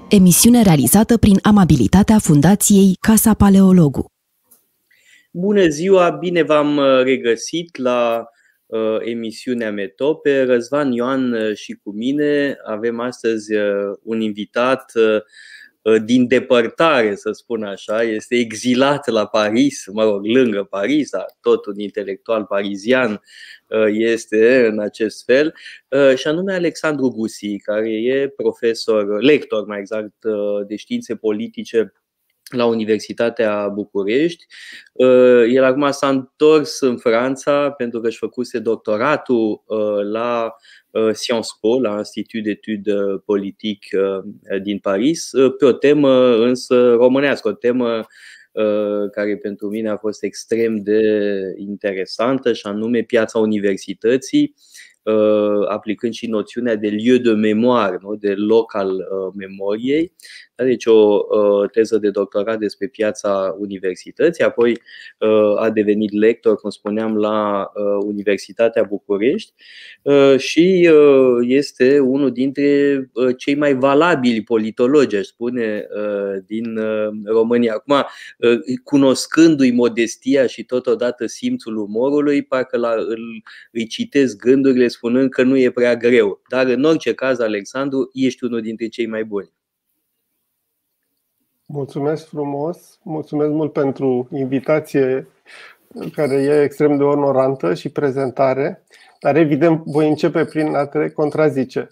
Emisiune realizată prin amabilitatea Fundației Casa Paleologu. Bună ziua, bine v-am regăsit la emisiunea Metope. Răzvan Ioan și cu mine avem astăzi un invitat din depărtare, să spun așa. Este exilat la Paris, lângă Paris, dar tot un intelectual parizian este în acest fel, și anume Alexandru Gusi, care e lector mai exact, de științe politice la Universitatea București. El acum s-a întors în Franța pentru că își făcuse doctoratul la Sciences Po, la Institut d'Etudes Politiques din Paris, pe o temă însă românească, o temă care pentru mine a fost extrem de interesantă, și anume piața universității, aplicând și noțiunea de lieu de mémoire, de loc al memoriei. Deci o teză de doctorat despre piața universității, apoi a devenit lector, cum spuneam, la Universitatea București și este unul dintre cei mai valabili politologi, aș spune, din România. Acum, cunoscându-i modestia și totodată simțul umorului, parcă îi citesc gândurile spunând că nu e prea greu. Dar în orice caz, Alexandru, ești unul dintre cei mai buni. Mulțumesc frumos, mulțumesc mult pentru invitație, care e extrem de onorantă, și prezentare. Dar evident voi începe prin a te contrazice.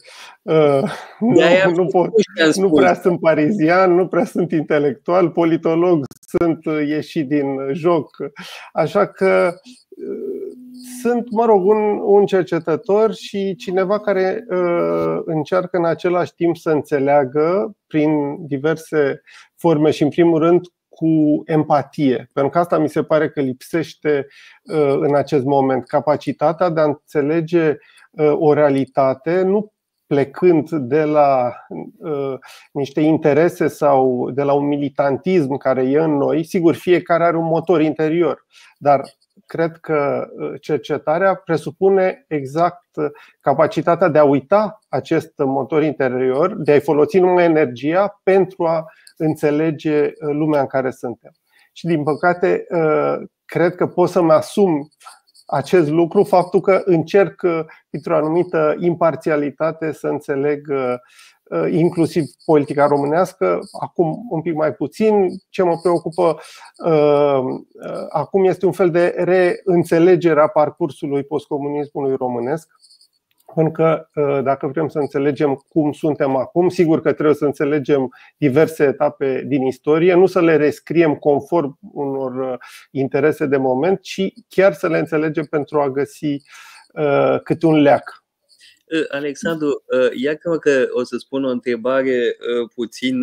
Nu prea sunt parizian, nu prea sunt intelectual, politolog sunt ieșit din joc. Așa că sunt, un cercetător și cineva care încearcă în același timp să înțeleagă prin diverse forme și, în primul rând, cu empatie. Pentru că asta mi se pare că lipsește în acest moment. Capacitatea de a înțelege o realitate, nu plecând de la niște interese sau de la un militantism care e în noi. Sigur, fiecare are un motor interior, dar cred că cercetarea presupune exact capacitatea de a uita acest motor interior, de a-i folosi numai energia pentru a înțelege lumea în care suntem. Și din păcate, cred că pot să-mi asum acest lucru, faptul că încerc, printr-o anumită imparțialitate, să înțeleg inclusiv politica românească. Acum un pic mai puțin. Ce mă preocupă acum este un fel de reînțelegere a parcursului postcomunismului românesc. Pentru că dacă vrem să înțelegem cum suntem acum, sigur că trebuie să înțelegem diverse etape din istorie, nu să le rescriem conform unor interese de moment, ci chiar să le înțelegem pentru a găsi câte un leac. Alexandru, iată că o să spun o întrebare puțin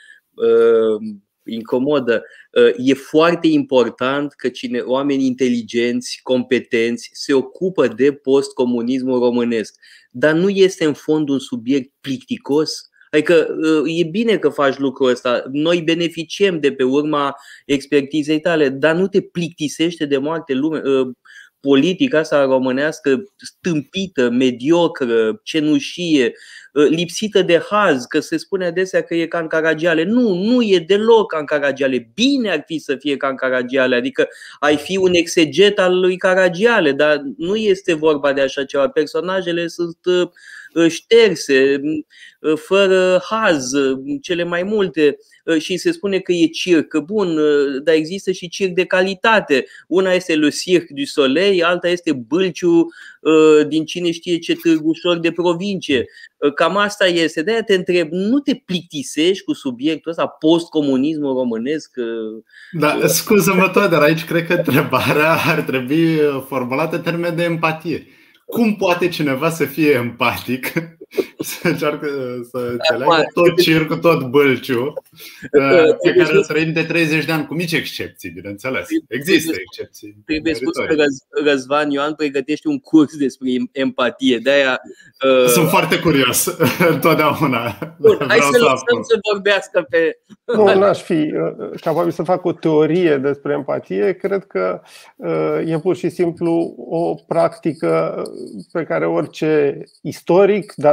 incomodă. E foarte important că oameni inteligenți, competenți, se ocupă de postcomunismul românesc. Dar nu este în fond un subiect plicticos? Adică e bine că faci lucrul ăsta, noi beneficiem de pe urma expertizei tale, dar nu te plictisește de moarte politica asta românească stâmpită, mediocră, cenușie, lipsită de haz, că se spune adesea că e ca în Caragiale. Nu e deloc ca în Caragiale. Bine ar fi să fie ca în Caragiale, adică ai fi un exeget al lui Caragiale, dar nu este vorba de așa ceva. Personajele sunt șterse, fără haz, cele mai multe, și se spune că e circ. Bun, dar există și circ de calitate. Una este Le Cirque du Soleil, alta este Bâlciu din cine știe ce târgușor de provincie. Cam asta este. De-aia te întreb, nu te plictisești cu subiectul ăsta, postcomunismul românesc? Da, scuză-mă tot, dar aici cred că întrebarea ar trebui formulată în termen de empatie. Cum poate cineva să fie empatic, să încearcă să înțeleagă tot circul, tot Bâlciu, pe care îl trăim de 30 de ani, cu mici excepții, bineînțeles. Există excepții. Trebuie spus că Răzvan Ioan pregătește un curs despre empatie. De-aia sunt foarte curios întotdeauna. Bun, hai să lăsăm să vorbească pe... Nu, n-aș fi capabil să fac o teorie despre empatie. Cred că e pur și simplu o practică pe care orice istoric, dar nu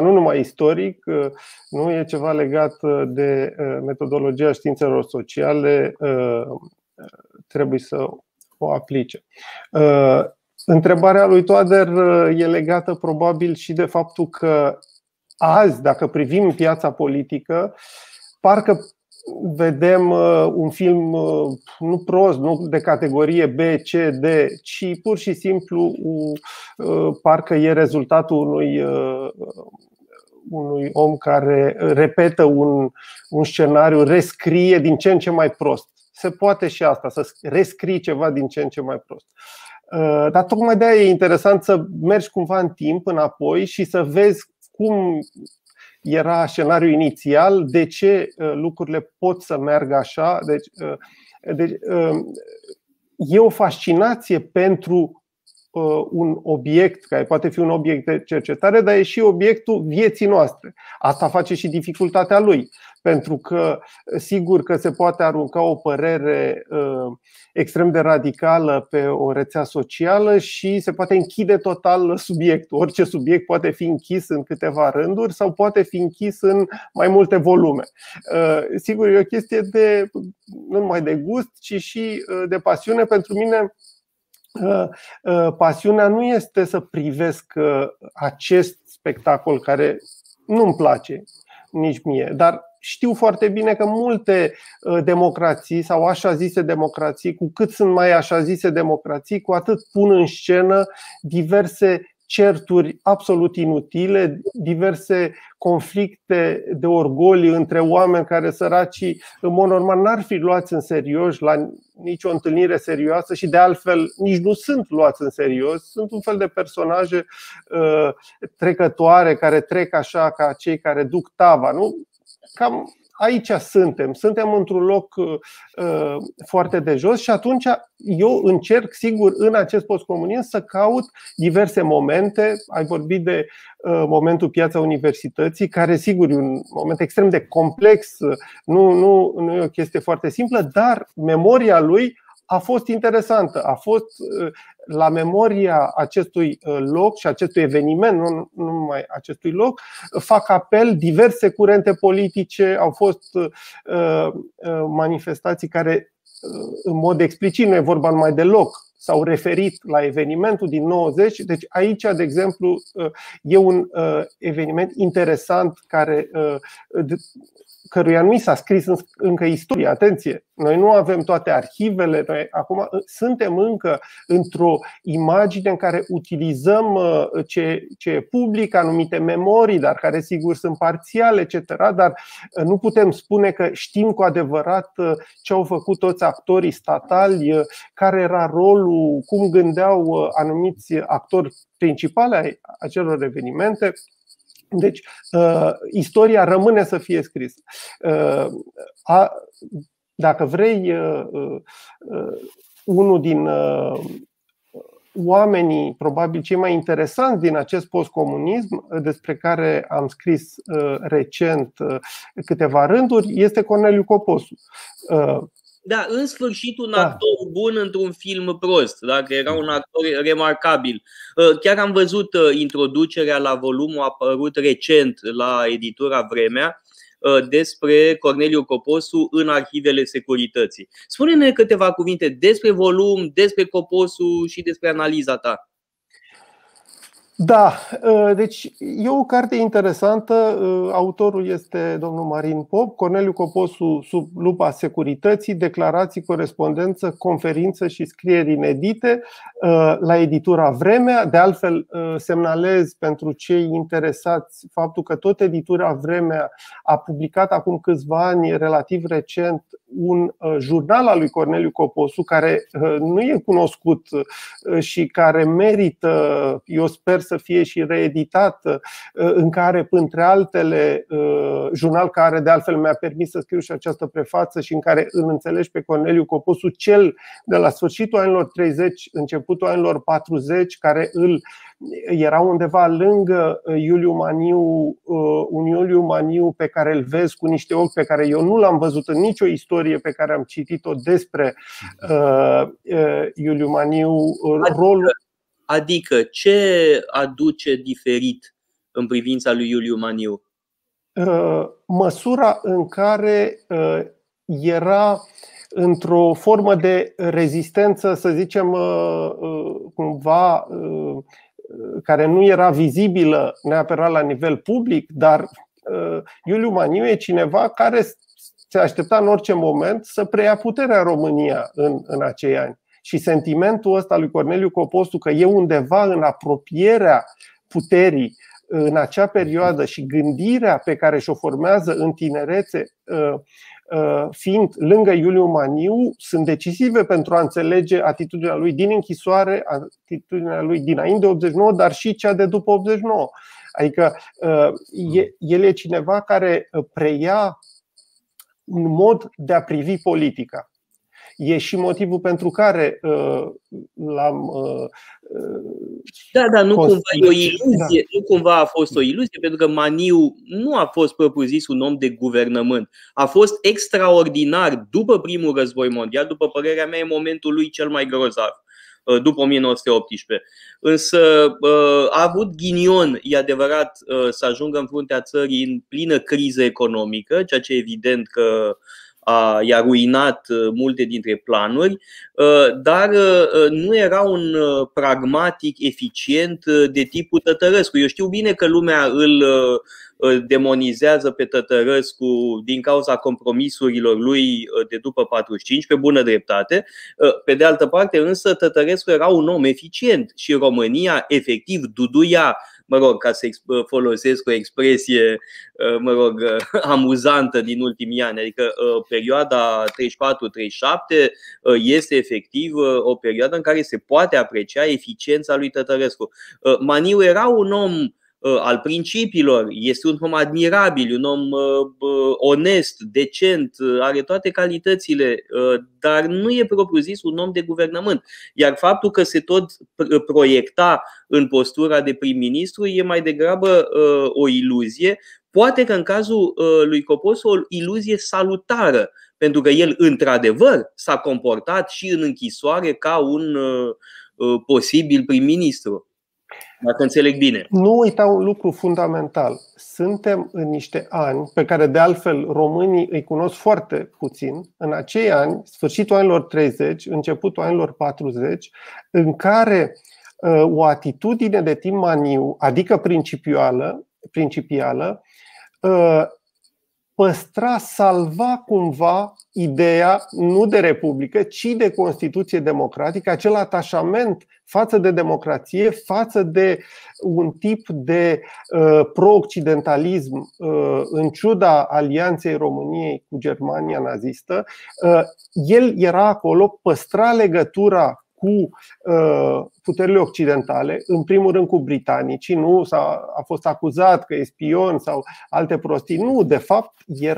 nu numai istoric, nu e ceva legat de metodologia științelor sociale, trebuie să o aplice. Întrebarea lui Toader e legată probabil și de faptul că azi, dacă privim piața politică, parcă vedem un film nu prost, nu de categorie B, C, D, ci pur și simplu parcă e rezultatul unui om care repetă un scenariu, rescrie din ce în ce mai prost. Se poate și asta, să rescrii ceva din ce în ce mai prost. Dar tocmai de aia e interesant să mergi cumva în timp înapoi și să vezi cum era scenariul inițial, de ce lucrurile pot să meargă așa. Deci e o fascinație pentru un obiect care poate fi un obiect de cercetare, dar e și obiectul vieții noastre. Asta face și dificultatea lui, pentru că sigur că se poate arunca o părere extrem de radicală pe o rețea socială și se poate închide total subiectul. Orice subiect poate fi închis în câteva rânduri sau poate fi închis în mai multe volume. Sigur, e o chestie nu numai de gust, ci și de pasiune. Pentru mine pasiunea nu este să privesc acest spectacol care nu-mi place nici mie, dar știu foarte bine că multe democrații sau așa zise democrații, cu cât sunt mai așa zise democrații, cu atât pun în scenă diverse certuri absolut inutile, diverse conflicte de orgolii între oameni care, săracii, în mod normal n-ar fi luați în serios la nicio întâlnire serioasă și de altfel nici nu sunt luați în serios. Sunt un fel de personaje trecătoare care trec așa ca cei care duc tava, nu? Cam aici suntem într-un loc foarte de jos și atunci eu încerc, sigur, în acest postcomunism să caut diverse momente. Ai vorbit de momentul Piața Universității, care sigur e un moment extrem de complex, nu e o chestie foarte simplă, dar memoria lui a fost interesantă. A fost la memoria acestui loc și acestui eveniment, nu numai acestui loc, fac apel diverse curente politice. Au fost manifestații care, în mod explicit, nu e vorba numai de loc, s-au referit la evenimentul din 90. Deci aici, de exemplu, e un eveniment interesant căruia nu i s-a scris încă istoria. Atenție, noi nu avem toate arhivele, noi acum suntem încă într-o imagine în care utilizăm ce e public, anumite memorii, dar care sigur sunt parțiale, etc. Dar nu putem spune că știm cu adevărat ce au făcut toți actorii statali, care era rolul, cum gândeau anumiți actori principali ai acelor evenimente. Deci, istoria rămâne să fie scrisă. Dacă vrei, unul din oamenii probabil cei mai interesanți din acest postcomunism, despre care am scris recent câteva rânduri, este Corneliu Coposu. Da, în sfârșit un actor bun într-un film prost, dacă era un actor remarcabil. Chiar am văzut introducerea la volumul apărut recent la editura Vremea despre Corneliu Coposu în arhivele securității. Spune-ne câteva cuvinte despre volum, despre Coposu și despre analiza ta. Da, deci e o carte interesantă. Autorul este domnul Marin Pop. Corneliu Coposu sub lupa securității, declarații, corespondență, conferință și scrieri inedite, la editura Vremea. De altfel, semnalez pentru cei interesați faptul că tot editura Vremea a publicat acum câțiva ani, relativ recent, un jurnal al lui Corneliu Coposu, care nu e cunoscut și care merită, eu sper, să fie și reeditat, în care, printre altele, jurnal care de altfel mi-a permis să scriu și această prefață și în care îl înțelegi pe Corneliu Coposu, cel de la sfârșitul anilor 30, începutul anilor 40, care era undeva lângă Iuliu Maniu, un Iuliu Maniu pe care îl vezi cu niște ochi pe care eu nu l-am văzut în nicio istorie pe care am citit-o despre Iuliu Maniu. Adică ce aduce diferit în privința lui Iuliu Maniu? Măsura în care era într-o formă de rezistență, să zicem, cumva, care nu era vizibilă neapărat la nivel public, dar Iuliu Maniu e cineva care se aștepta în orice moment să preia puterea în România în acei ani. Și sentimentul ăsta lui Corneliu Copostu că e undeva în apropierea puterii în acea perioadă și gândirea pe care și-o formează în tinerețe, fiind lângă Iuliu Maniu, sunt decisive pentru a înțelege atitudinea lui din închisoare, atitudinea lui dinainte de 89, dar și cea de după 89. Adică el e cineva care preia un mod de a privi politica. E și motivul pentru care l-am. Da, nu cumva e o iluzie, nu cumva a fost o iluzie, pentru că Maniu nu a fost propriu-zis un om de guvernământ. A fost extraordinar după primul război mondial, după părerea mea, e momentul lui cel mai grozav, după 1918. Însă a avut ghinion, e adevărat, să ajungă în fruntea țării în plină criză economică, ceea ce evident că i-a ruinat multe dintre planuri, dar nu era un pragmatic eficient de tipul Tătărescu. Eu știu bine că lumea îl demonizează pe Tătărescu din cauza compromisurilor lui de după 45, pe bună dreptate. Pe de altă parte însă Tătărescu era un om eficient și România efectiv duduia, ca să folosesc o expresie, amuzantă din ultimii ani. Adică perioada 34-37 este efectiv o perioadă în care se poate aprecia eficiența lui Tătărescu. Maniu era un om al principiilor, este un om admirabil, un om onest, decent, are toate calitățile, dar nu e propriu-zis un om de guvernământ. Iar faptul că se tot proiecta în postura de prim-ministru e mai degrabă o iluzie. Poate că în cazul lui Copostu o iluzie salutară, pentru că el într-adevăr s-a comportat și în închisoare ca un posibil prim-ministru. Dacă înțeleg bine. Nu uita un lucru fundamental. Suntem în niște ani pe care de altfel românii îi cunosc foarte puțin. În acei ani, sfârșitul anilor 30, începutul anilor 40, în care o atitudine de tip Maniu, adică principială, păstra, salva cumva ideea nu de republică, ci de Constituție democratică, acel atașament față de democrație, față de un tip de pro-occidentalism în ciuda alianței României cu Germania nazistă. El era acolo, păstra legătura cu puterile occidentale, în primul rând cu britanicii, nu a fost acuzat că e spion sau alte prostii. Nu, de fapt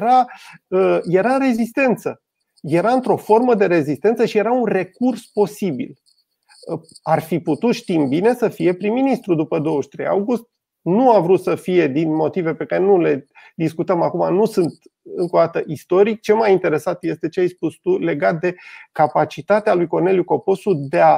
era rezistență. Era într-o formă de rezistență și era un recurs posibil. Ar fi putut, știm bine, să fie prim-ministru după 23 august. Nu a vrut să fie din motive pe care nu le discutăm acum, nu sunt încă o dată istoric. Ce m-a interesat este ce ai spus tu legat de capacitatea lui Corneliu Copostu de a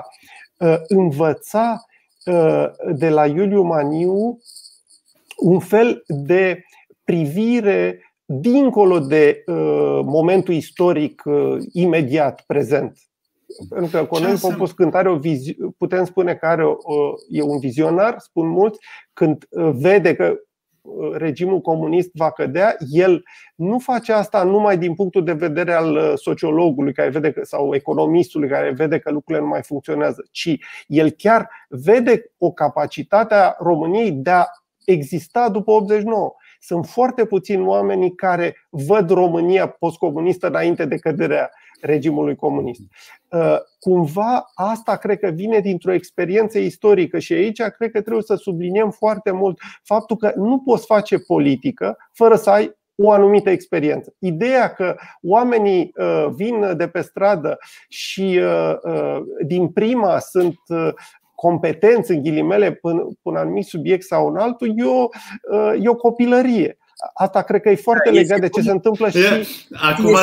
învăța de la Iuliu Maniu un fel de privire dincolo de momentul istoric imediat prezent. Pentru că Corneliu Copostu, când are putem spune că e un vizionar, spun mulți, când vede că regimul comunist va cădea, el nu face asta numai din punctul de vedere al sociologului care vede sau economistului care vede că lucrurile nu mai funcționează, ci el chiar vede o capacitate a României de a exista după 89. Sunt foarte puțini oamenii care văd România postcomunistă înainte de căderea regimului comunist. Cumva asta cred că vine dintr-o experiență istorică și aici cred că trebuie să subliniem foarte mult faptul că nu poți face politică fără să ai o anumită experiență. Ideea că oamenii vin de pe stradă și din prima sunt competenți în ghilimele pe un anumit subiect sau un altul, e o copilărie. Asta cred că e foarte legat de ce se întâmplă și acum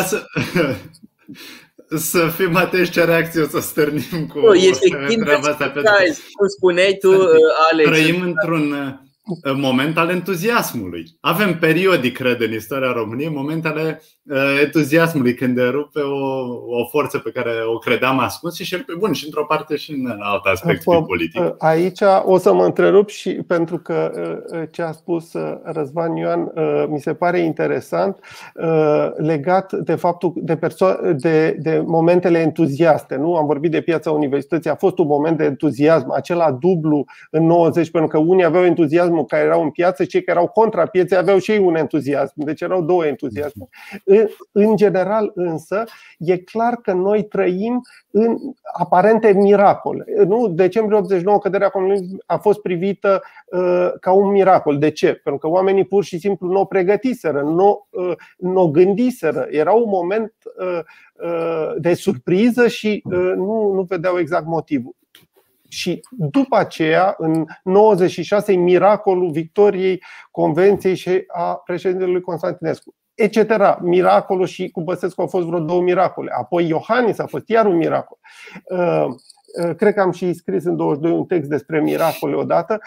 să fim atenți ce reacție o să stârnim cu treaba asta. Cum spuneai tu, Alex, trăim într-un moment al entuziasmului. Avem periodic, cred, în istoria României, momente ale entuziasmului, când derupe o forță pe care o credeam ascuns și bun, și într-o parte și în alt aspect politic. Aici o să mă întrerup și pentru că ce a spus Răzvan Ioan mi se pare interesant, legat de faptul de momentele entuziaste. Nu? Am vorbit de piața universității, a fost un moment de entuziasm, acela dublu în 90, pentru că unii aveau entuziasmul care erau în piață, cei care erau contra pieței aveau și ei un entuziasm. Deci erau două entuziasme. În general însă, e clar că noi trăim în aparente miracole. Nu? Decembrie 89, căderea comunismului a fost privită ca un miracol. De ce? Pentru că oamenii pur și simplu nu o pregătiseră, nu o gândiseră. Era un moment de surpriză și nu vedeau exact motivul. Și după aceea, în 96, miracolul victoriei Convenției și a președintelui Constantinescu, etc. Miracolul, și cu Băsescu au fost vreo două miracole. Apoi Iohannis a fost iar un miracol. Cred că am și scris în 22 un text despre miracole odată.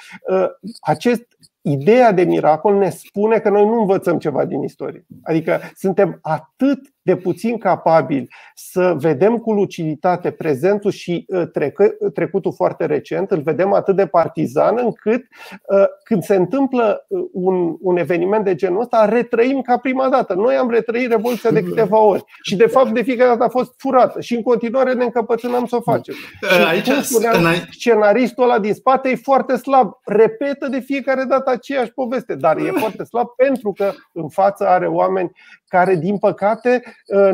Ideea de miracol ne spune că noi nu învățăm ceva din istorie. Adică suntem atât de puțin capabili să vedem cu luciditate prezentul și trecutul foarte recent, îl vedem atât de partizan, încât când se întâmplă un eveniment de genul ăsta, retrăim ca prima dată. Noi am retrăit Revoluția de câteva ori și de fapt de fiecare dată a fost furată și în continuare ne încăpățânăm să o facem. Și cum spuneam, scenaristul ăla din spate e foarte slab, repetă de fiecare dată aceeași poveste, dar e foarte slab pentru că în față are oameni care, din păcate,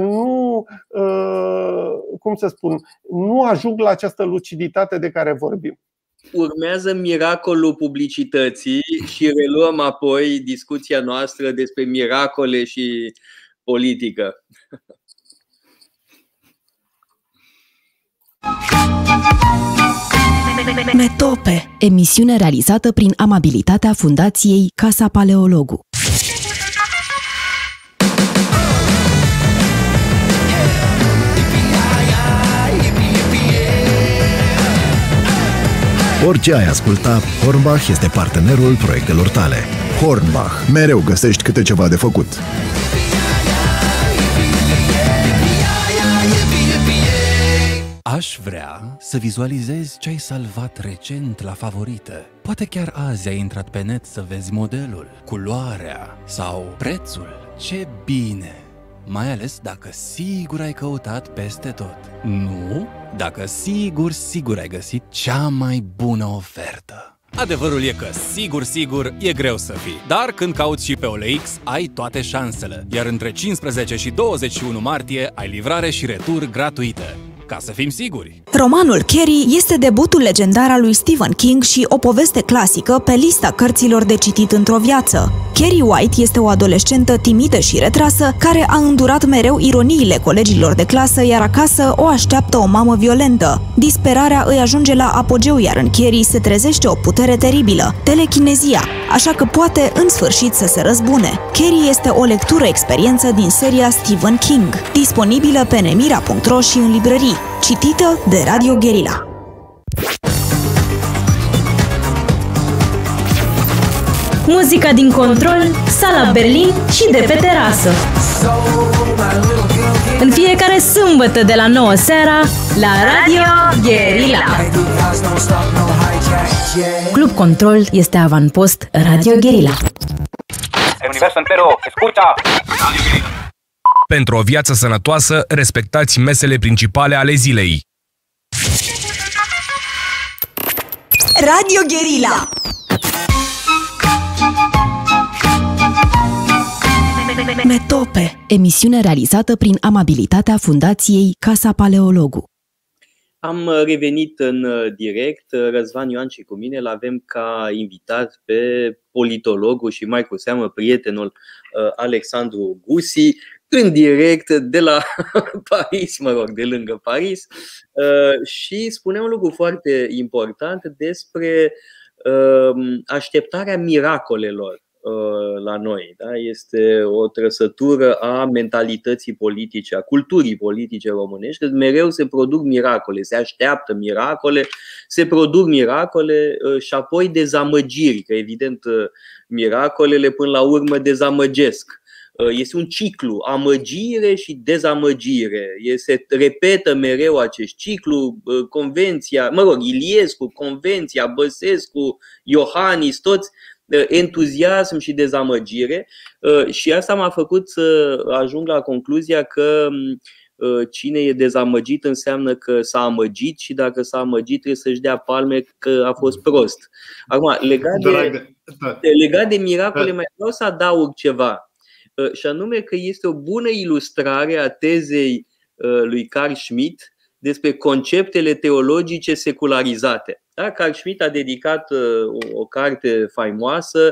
nu ajung la această luciditate de care vorbim. Urmează miracolul publicității și reluăm apoi discuția noastră despre miracole și politică. Metope, emisiune realizată prin amabilitatea Fundației Casa Paleologu. Orice ai asculta, Hornbach este partenerul proiectelor tale. Hornbach. Mereu găsești câte ceva de făcut. Aș vrea să vizualizezi ce ai salvat recent la Favorită. Poate chiar azi ai intrat pe net să vezi modelul, culoarea sau prețul. Ce bine! Mai ales dacă sigur ai căutat peste tot. Nu? Dacă sigur ai găsit cea mai bună ofertă. Adevărul e că sigur e greu să fii. Dar când cauți și pe OLX, ai toate șansele. Iar între 15 și 21 martie ai livrare și retur gratuită. Ca să fim siguri. Romanul Carrie este debutul legendar al lui Stephen King și o poveste clasică pe lista cărților de citit într-o viață. Carrie White este o adolescentă timidă și retrasă care a îndurat mereu ironiile colegilor de clasă, iar acasă o așteaptă o mamă violentă. Disperarea îi ajunge la apogeu, iar în Carrie se trezește o putere teribilă, telechinezia, așa că poate în sfârșit să se răzbune. Carrie este o lectură experiență din seria Stephen King, disponibilă pe nemira.ro și în librării, citită de Radio Guerilla. Muzica din Control, Sala Berlin și de pe terasă. În fiecare sâmbătă de la 9 seara la Radio Guerilla. Club Control este avanpost Radio Guerilla. Universul entero, escucha! Pentru o viață sănătoasă, respectați mesele principale ale zilei. Radio Guerilla. Metope, emisiune realizată prin amabilitatea Fundației Casa Paleologu. Am revenit în direct. Răzvan Ioan și cu mine îl avem ca invitat pe politologul și mai cu seamă prietenul Alexandru Gusi, în direct de la Paris, de lângă Paris. Și spunea un lucru foarte important despre așteptarea miracolelor la noi. Da? Este o trăsătură a mentalității politice, a culturii politice românești, că mereu se produc miracole, se așteaptă miracole, se produc miracole și apoi dezamăgiri, că evident miracolele până la urmă dezamăgesc. Este un ciclu, amăgire și dezamăgire. Se repetă mereu acest ciclu, Convenția, Iliescu, Convenția, Băsescu, Iohannis, toți entuziasm și dezamăgire. Și asta m-a făcut să ajung la concluzia că cine e dezamăgit înseamnă că s-a amăgit și dacă s-a amăgit trebuie să-și dea palme că a fost prost. Acum, legat de miracole, mai vreau să adaug ceva. Și anume că este o bună ilustrare a tezei lui Carl Schmitt despre conceptele teologice secularizate. Da? Carl Schmitt a dedicat o carte faimoasă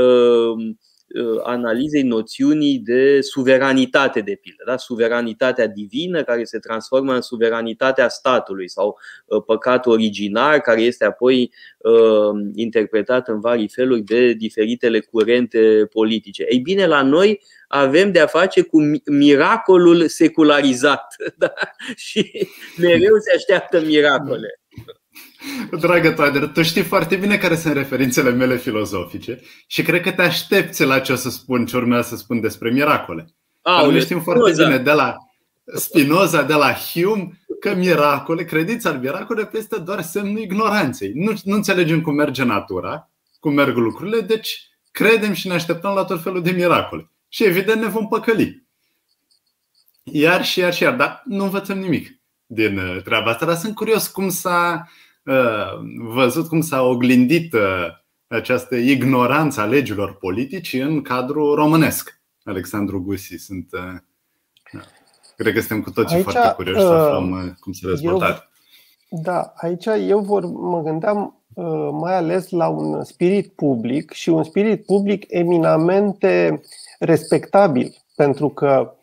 analizei noțiunii de suveranitate, de pildă, da? Suveranitatea divină care se transformă în suveranitatea statului sau păcatul originar care este apoi interpretat în vari feluri de diferitele curente politice. Ei bine, la noi avem de-a face cu miracolul secularizat, da? Și mereu se așteaptă miracole. Dragă Toader, tu știi foarte bine care sunt referințele mele filozofice și cred că te aștepți la ce o să spun, ce urmează să spun despre miracole. Noi știm foarte bine de la Spinoza, de la Hume, că miracole, credința în miracole este doar semnul ignoranței. Nu înțelegem cum merge natura, cum merg lucrurile, deci credem și ne așteptăm la tot felul de miracole. Și evident ne vom păcăli. Iar, dar nu învățăm nimic din treaba asta. Dar sunt curios cum s-a văzut, cum s-a oglindit această ignoranță a legilor politici în cadrul românesc. Alexandru Gusi, cred că suntem cu toții aici, foarte curioși să aflăm cum se dezvoltă. Da, aici mă gândeam mai ales la un spirit public și un spirit public eminamente respectabil, pentru că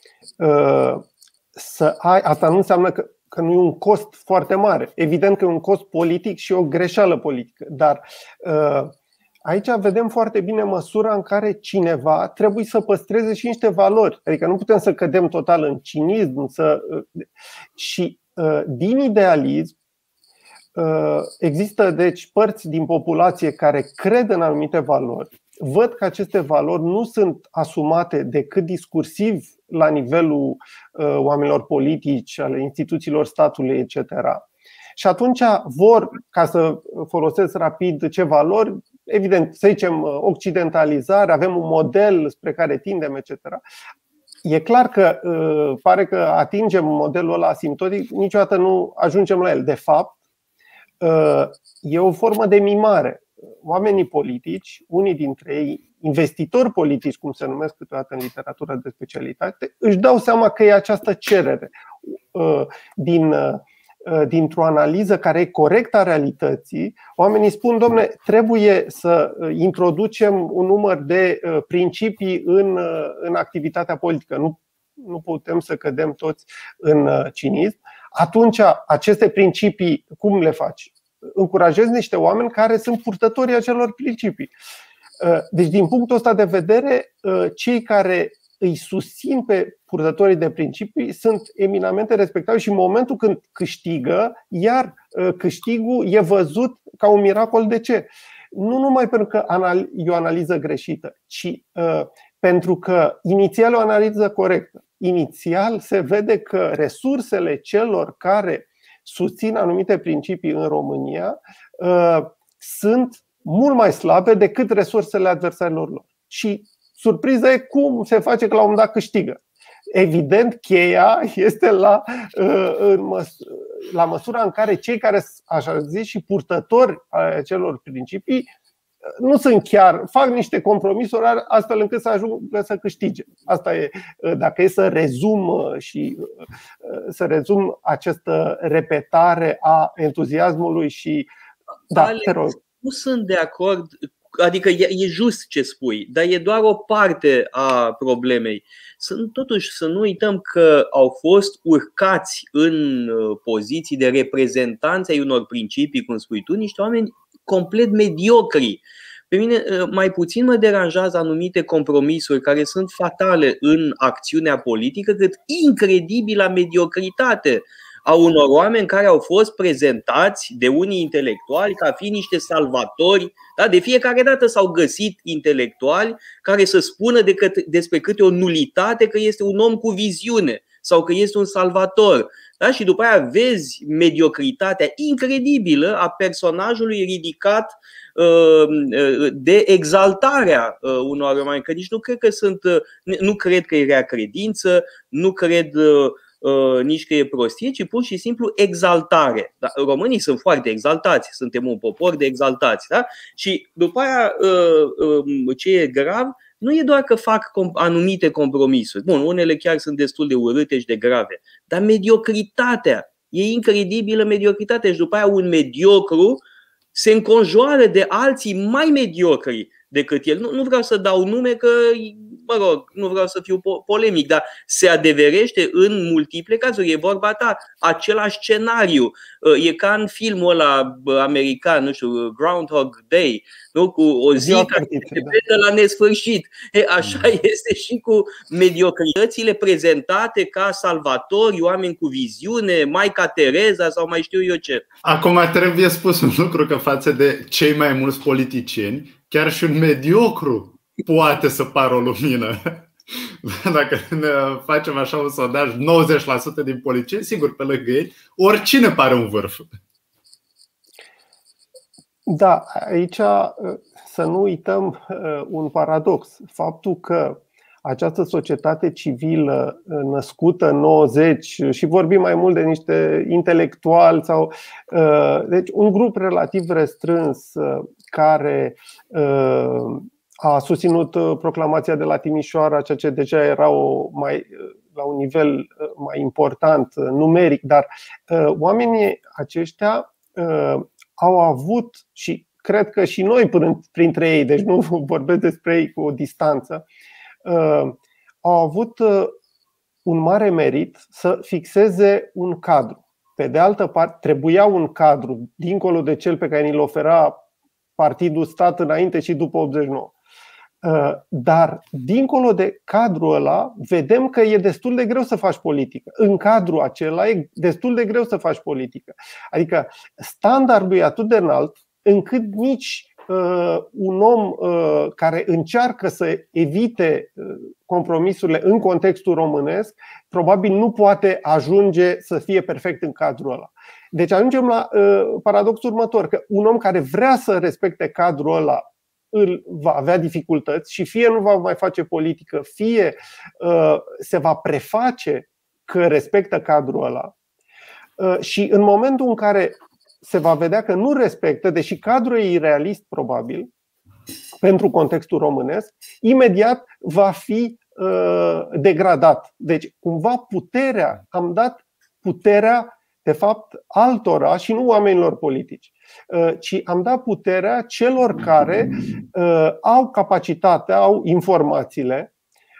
asta nu înseamnă că nu e un cost foarte mare. Evident că e un cost politic și o greșeală politică, dar aici vedem foarte bine măsura în care cineva trebuie să păstreze și niște valori. Adică nu putem să cădem total în cinism. Și din idealism există deci părți din populație care cred în anumite valori. Văd că aceste valori nu sunt asumate decât discursiv la nivelul oamenilor politici, ale instituțiilor statului, etc. Și atunci vor, ca să folosesc rapid ce valori, evident, să zicem occidentalizare, avem un model spre care tindem, etc. E clar că pare că atingem modelul ăla asimptotic, niciodată nu ajungem la el. De fapt, e o formă de mimare. Oamenii politici, unii dintre ei, investitori politici, cum se numesc câteodată în literatură de specialitate, își dau seama că e această cerere dintr-o analiză care e corectă a realității. Oamenii spun, dom'le, trebuie să introducem un număr de principii în activitatea politică. Nu putem să cădem toți în cinism. Atunci, aceste principii, cum le faci? Încurajezi niște oameni care sunt purtătorii acelor principii. Deci, din punctul ăsta de vedere, cei care îi susțin pe purtătorii de principii sunt eminamente respectabili și în momentul când câștigă, iar câștigul e văzut ca un miracol. De ce? Nu numai pentru că e o analiză greșită, ci pentru că inițial e o analiză corectă. Inițial se vede că resursele celor care susțin anumite principii în România sunt mult mai slabe decât resursele adversarilor lor. Și surpriza e cum se face că la un moment dat câștigă. Evident, cheia este la măsura în care cei care, așa zis, și purtători ale acelor principii nu sunt chiar, fac niște compromisuri astfel încât să ajungă să câștige. Asta e, dacă e să rezum această repetare a entuziasmului și Alex, nu sunt de acord. Adică e just ce spui, dar e doar o parte a problemei. Totuși să nu uităm că au fost urcați în poziții de reprezentanți ai unor principii, cum spui tu, niște oameni complet mediocri. Pe mine mai puțin mă deranjează anumite compromisuri care sunt fatale în acțiunea politică, cât incredibila mediocritate a unor oameni care au fost prezentați de unii intelectuali ca fiind niște salvatori. Da? De fiecare dată s-au găsit intelectuali care să spună despre câte o nulitate că este un om cu viziune sau că este un salvator. Da? Și după aia vezi mediocritatea incredibilă a personajului ridicat de exaltarea unor oameni. Că nici nu cred că e rea credință, nu cred nici că e prostie, ci pur și simplu exaltare. Da? Românii sunt foarte exaltați, suntem un popor de exaltați. Da? Și după aia ce e grav nu e doar că fac anumite compromisuri. Bun, unele chiar sunt destul de urâte și de grave, dar mediocritatea, e incredibilă mediocritatea. Și după aia un mediocru se înconjoară de alții mai mediocri decât el. Nu vreau să dau nume, că, mă rog, nu vreau să fiu polemic, dar se adeverește în multiple cazuri. E vorba ta, același scenariu. E ca în filmul ăla american, nu știu, Groundhog Day, nu? Cu o zi care se repetă la nesfârșit. Așa este și cu mediocritățile prezentate ca salvatori, oameni cu viziune, Maica Tereza sau mai știu eu ce. Acum trebuie spus un lucru, că față de cei mai mulți politicieni, chiar și un mediocru poate să pară o lumină. Dacă ne facem așa un sondaj, 90% din politicieni, sigur, pe lângă ei, oricine pare un vârf. Da, aici să nu uităm un paradox. Faptul că această societate civilă născută în 90, și vorbim mai mult de niște intelectuali sau deci un grup relativ restrâns care a susținut proclamația de la Timișoara, ceea ce deja era la un nivel mai important numeric, dar oamenii aceștia au avut, și cred că și noi printre ei, deci nu vorbesc despre ei cu o distanță, au avut un mare merit să fixeze un cadru. Pe de altă parte, trebuia un cadru dincolo de cel pe care ni-l ofera Partidul Stat înainte și după 89. Dar dincolo de cadrul ăla, vedem că e destul de greu să faci politică. În cadrul acela e destul de greu să faci politică. Adică standardul e atât de înalt încât nici un om care încearcă să evite compromisurile în contextul românesc probabil nu poate ajunge să fie perfect în cadrul ăla. Deci ajungem la paradoxul următor, că un om care vrea să respecte cadrul ăla va avea dificultăți și fie nu va mai face politică, fie se va preface că respectă cadrul ăla. Și în momentul în care se va vedea că nu respectă, deși cadrul e irealist probabil pentru contextul românesc, imediat va fi degradat. Deci cumva am dat puterea de fapt altora și nu oamenilor politici, ci am dat puterea celor care au capacitatea, au informațiile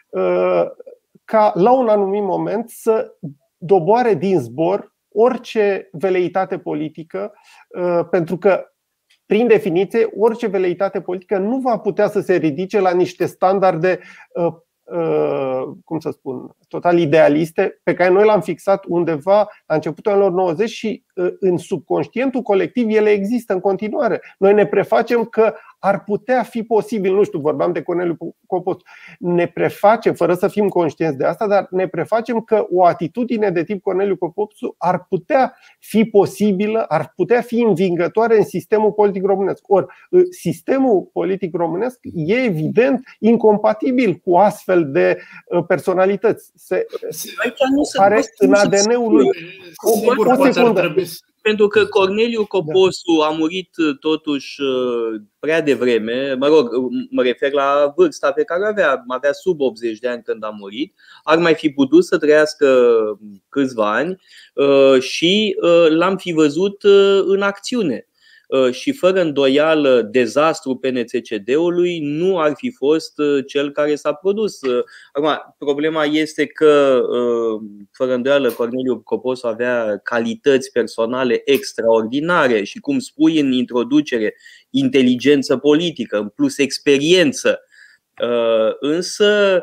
ca la un anumit moment să doboare din zbor orice veleitate politică, pentru că prin definiție orice veleitate politică nu va putea să se ridice la niște standarde, cum să spun, total idealiste, pe care noi l-am fixat undeva la începutul anilor 90 și în subconștientul colectiv ele există în continuare. Noi ne prefacem că ar putea fi posibil, nu știu, vorbeam de Corneliu Coposu, ne prefacem, fără să fim conștienți de asta, dar ne prefacem că o atitudine de tip Corneliu Coposu ar putea fi posibilă, ar putea fi învingătoare în sistemul politic românesc. Ori sistemul politic românesc e evident incompatibil cu astfel de personalități. Are în ADN-ul lui. O secundă. Pentru că Corneliu Coposu a murit totuși prea devreme, mă rog, mă refer la vârsta pe care avea sub 80 de ani când a murit, ar mai fi putut să trăiască câțiva ani și l-am fi văzut în acțiune. și fără îndoială dezastrul PNCCD-ului nu ar fi fost cel care s-a produs. Acum, problema este că fără îndoială Corneliu Coposu avea calități personale extraordinare și, cum spui în introducere, inteligență politică, în plus experiență. Însă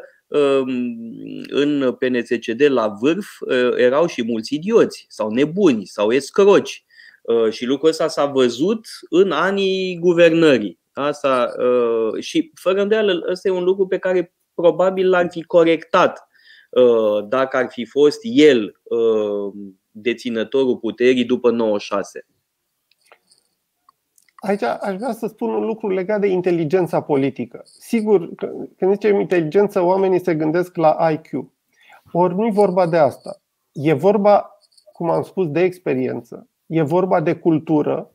în PNCCD la vârf erau și mulți idioți sau nebuni sau escroci. Și lucrul ăsta s-a văzut în anii guvernării. Asta, și fără îndoială, ăsta e un lucru pe care probabil l-ar fi corectat dacă ar fi fost el deținătorul puterii după 96. Aici aș vrea să spun un lucru legat de inteligența politică. Sigur, când zicem inteligență, oamenii se gândesc la IQ. Ori nu e vorba de asta. E vorba, cum am spus, de experiență. E vorba de cultură.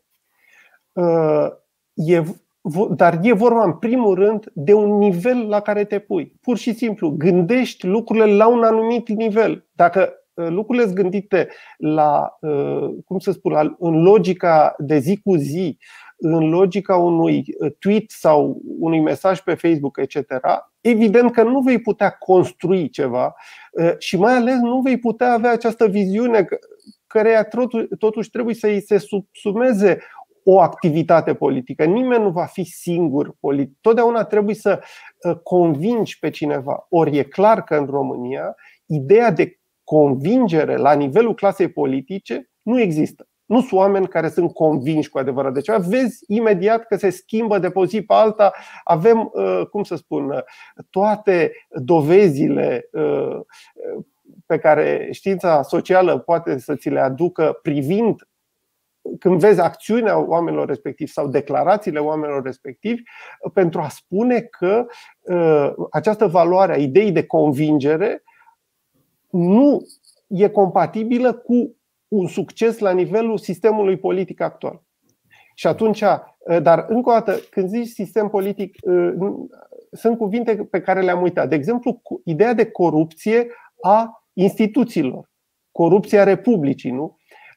Dar e vorba în primul rând de un nivel la care te pui. Pur și simplu, gândești lucrurile la un anumit nivel. Dacă lucrurile sunt gândite la, cum să spun, în logica de zi cu zi, în logica unui tweet sau unui mesaj pe Facebook, etc., evident că nu vei putea construi ceva și mai ales nu vei putea avea această viziune căreia totuși trebuie să îi se subsumeze o activitate politică. Nimeni nu va fi singur politic. Totdeauna trebuie să convingi pe cineva. Ori e clar că în România ideea de convingere la nivelul clasei politice nu există. Nu sunt oameni care sunt convinși cu adevărat de ceva. Vezi imediat că se schimbă de pe o zi pe alta. Avem, cum să spun, toate dovezile pe care știința socială poate să ți le aducă privind când vezi acțiunea oamenilor respectivi sau declarațiile oamenilor respectivi, pentru a spune că această valoare a ideii de convingere nu e compatibilă cu un succes la nivelul sistemului politic actual. Și atunci, dar încă o dată, când zici sistem politic, sunt cuvinte pe care le-am uitat. De exemplu, ideea de corupție a instituțiilor, corupția Republicii, nu?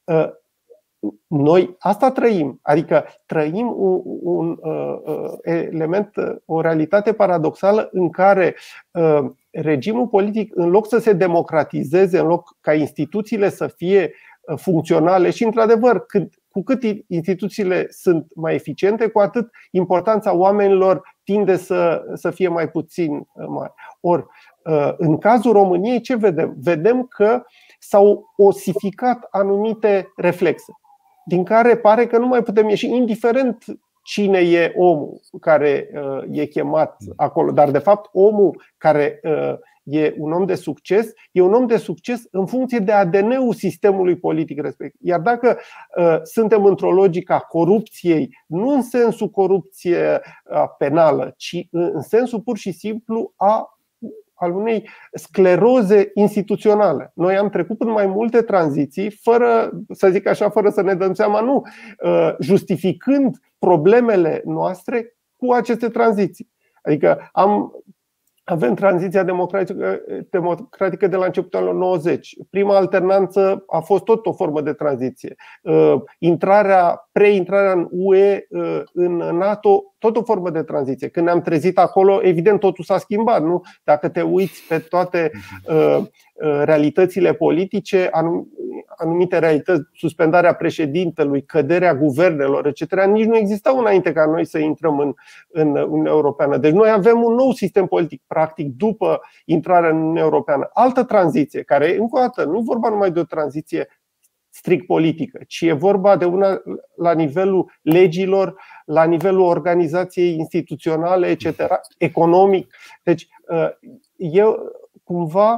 Noi asta trăim, adică trăim un element, o realitate paradoxală în care regimul politic, în loc să se democratizeze, în loc ca instituțiile să fie funcționale și, într-adevăr, cu cât instituțiile sunt mai eficiente, cu atât importanța oamenilor tinde să fie mai puțin mare. Ori, în cazul României, ce vedem? Vedem că s-au osificat anumite reflexe, din care pare că nu mai putem ieși, indiferent cine e omul care e chemat acolo. Dar, de fapt, omul care e un om de succes, e un om de succes în funcție de ADN-ul sistemului politic respectiv. Iar dacă suntem într-o logică a corupției, nu în sensul corupție penală, ci în sensul pur și simplu al unei scleroze instituționale. Noi am trecut în mai multe tranziții fără, să zic așa, fără să ne dăm seama, nu, justificând problemele noastre cu aceste tranziții. Adică avem tranziția democratică de la începutul anilor 90. Prima alternanță a fost tot o formă de tranziție. Preintrarea în UE, în NATO, tot o formă de tranziție. Când ne-am trezit acolo, evident totul s-a schimbat, nu? Dacă te uiți pe toate realitățile politice, anumite realități, suspendarea președintelui, căderea guvernelor, etc., nici nu existau înainte ca noi să intrăm în Uniunea Europeană. Deci noi avem un nou sistem politic, practic, după intrarea în Uniunea Europeană. Altă tranziție, care, încă o dată, nu e vorba numai de o tranziție strict politică, ci e vorba de una la nivelul legilor, la nivelul organizației instituționale, etc., economic. Deci, eu cumva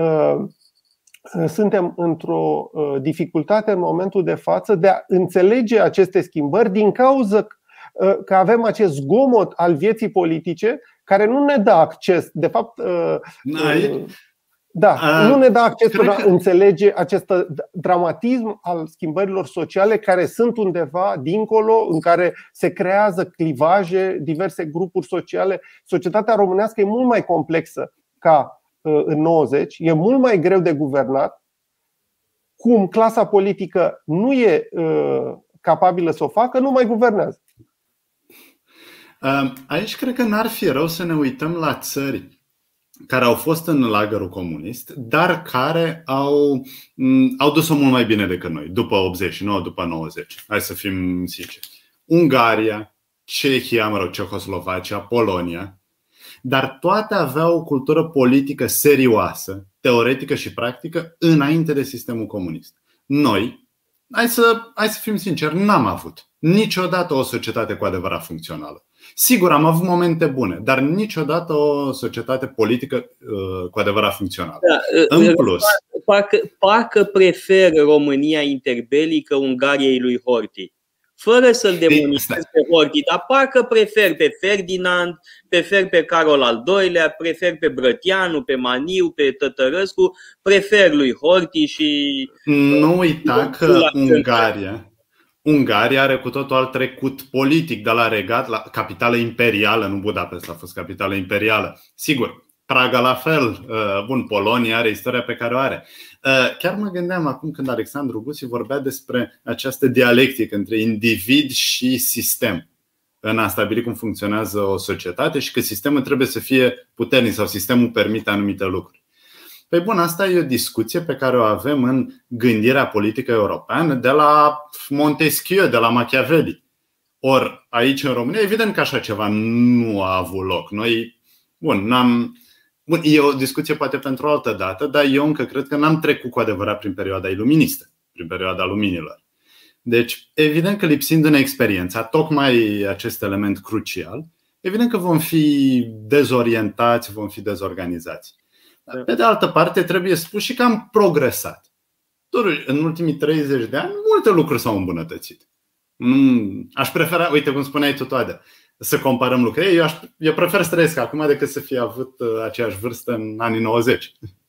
suntem într-o dificultate în momentul de față de a înțelege aceste schimbări din cauza că avem acest zgomot al vieții politice care nu ne dă acces, de fapt, nu ne dă acces pentru a înțelege acest dramatism al schimbărilor sociale care sunt undeva dincolo, în care se creează clivaje, diverse grupuri sociale. Societatea românească e mult mai complexă ca în 90, e mult mai greu de guvernat. Cum clasa politică nu e capabilă să o facă, nu mai guvernează. Aici cred că n-ar fi rău să ne uităm la țări care au fost în lagărul comunist, dar care au dus-o mult mai bine decât noi, după 89, după 90. Hai să fim sinceri. Ungaria, Cehia, Cehoslovacia, Polonia, dar toate aveau o cultură politică serioasă, teoretică și practică, înainte de sistemul comunist. Noi, hai să fim sinceri, n-am avut niciodată o societate cu adevărat funcțională. Sigur, am avut momente bune, dar niciodată o societate politică cu adevărat funcțională. Da, în plus, parcă prefer România interbelică Ungariei lui Horthy. Fără să-l demonizez pe Horthy, dar parcă prefer pe Ferdinand, prefer pe Carol al II-lea, prefer pe Brătianu, pe Maniu, pe Tătărăscu, prefer lui Horthy și... Nu uita că Ungaria are cu totul alt trecut politic, de la regat, la capitală imperială, nu Budapesta a fost capitală imperială. Sigur, Praga la fel, bun, Polonia are istoria pe care o are. Chiar mă gândeam acum când Alexandru Gusi vorbea despre această dialectică între individ și sistem în a stabili cum funcționează o societate și că sistemul trebuie să fie puternic sau sistemul permite anumite lucruri. Păi bun, asta e o discuție pe care o avem în gândirea politică europeană de la Montesquieu, de la Machiavelli. Ori aici în România, evident că așa ceva nu a avut loc. Noi, e o discuție poate pentru o altă dată, dar eu încă cred că n-am trecut cu adevărat prin perioada iluministă, prin perioada luminilor. Deci, evident că lipsindu-ne experiența, tocmai acest element crucial, evident că vom fi dezorientați, vom fi dezorganizați. Pe de altă parte, trebuie spus și că am progresat. Totuși, în ultimii 30 de ani, multe lucruri s-au îmbunătățit. Aș prefera, uite cum spuneai tu, Toadă, să comparăm lucrurile. Eu prefer să trăiesc acum decât să fi avut aceeași vârstă în anii 90.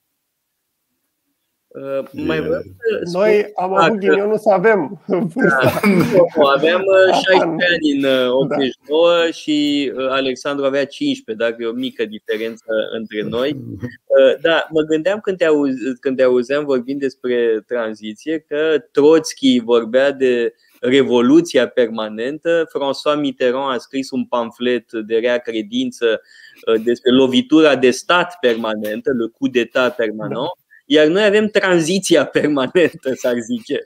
Noi am avut ghinionul să avem vârsta. Aveam 16 ani în 89 și Alexandru avea 15, dacă e o mică diferență între noi. Da, mă gândeam când te auzeam vorbind despre tranziție că Trotsky vorbea de revoluția permanentă. François Mitterrand a scris un pamflet de rea credință despre lovitura de stat permanentă, le coup d'état permanent. Iar noi avem tranziția permanentă, s-ar zice.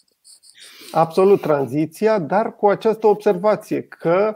Absolut tranziția, dar cu această observație că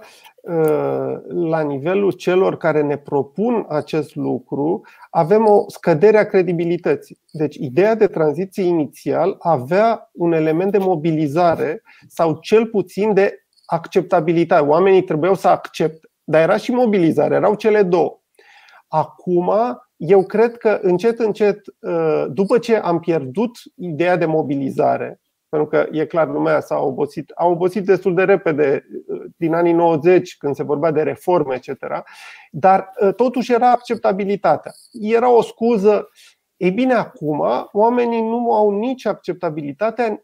la nivelul celor care ne propun acest lucru avem o scădere a credibilității. Deci ideea de tranziție inițial avea un element de mobilizare sau cel puțin de acceptabilitate. Oamenii trebuiau să accepte, dar era și mobilizare, erau cele două. Acum eu cred că încet, după ce am pierdut ideea de mobilizare, pentru că e clar, lumea a obosit destul de repede din anii 90 când se vorbea de reforme, etc. Dar totuși era acceptabilitatea. Era o scuză. Ei bine, acum oamenii nu au nici acceptabilitatea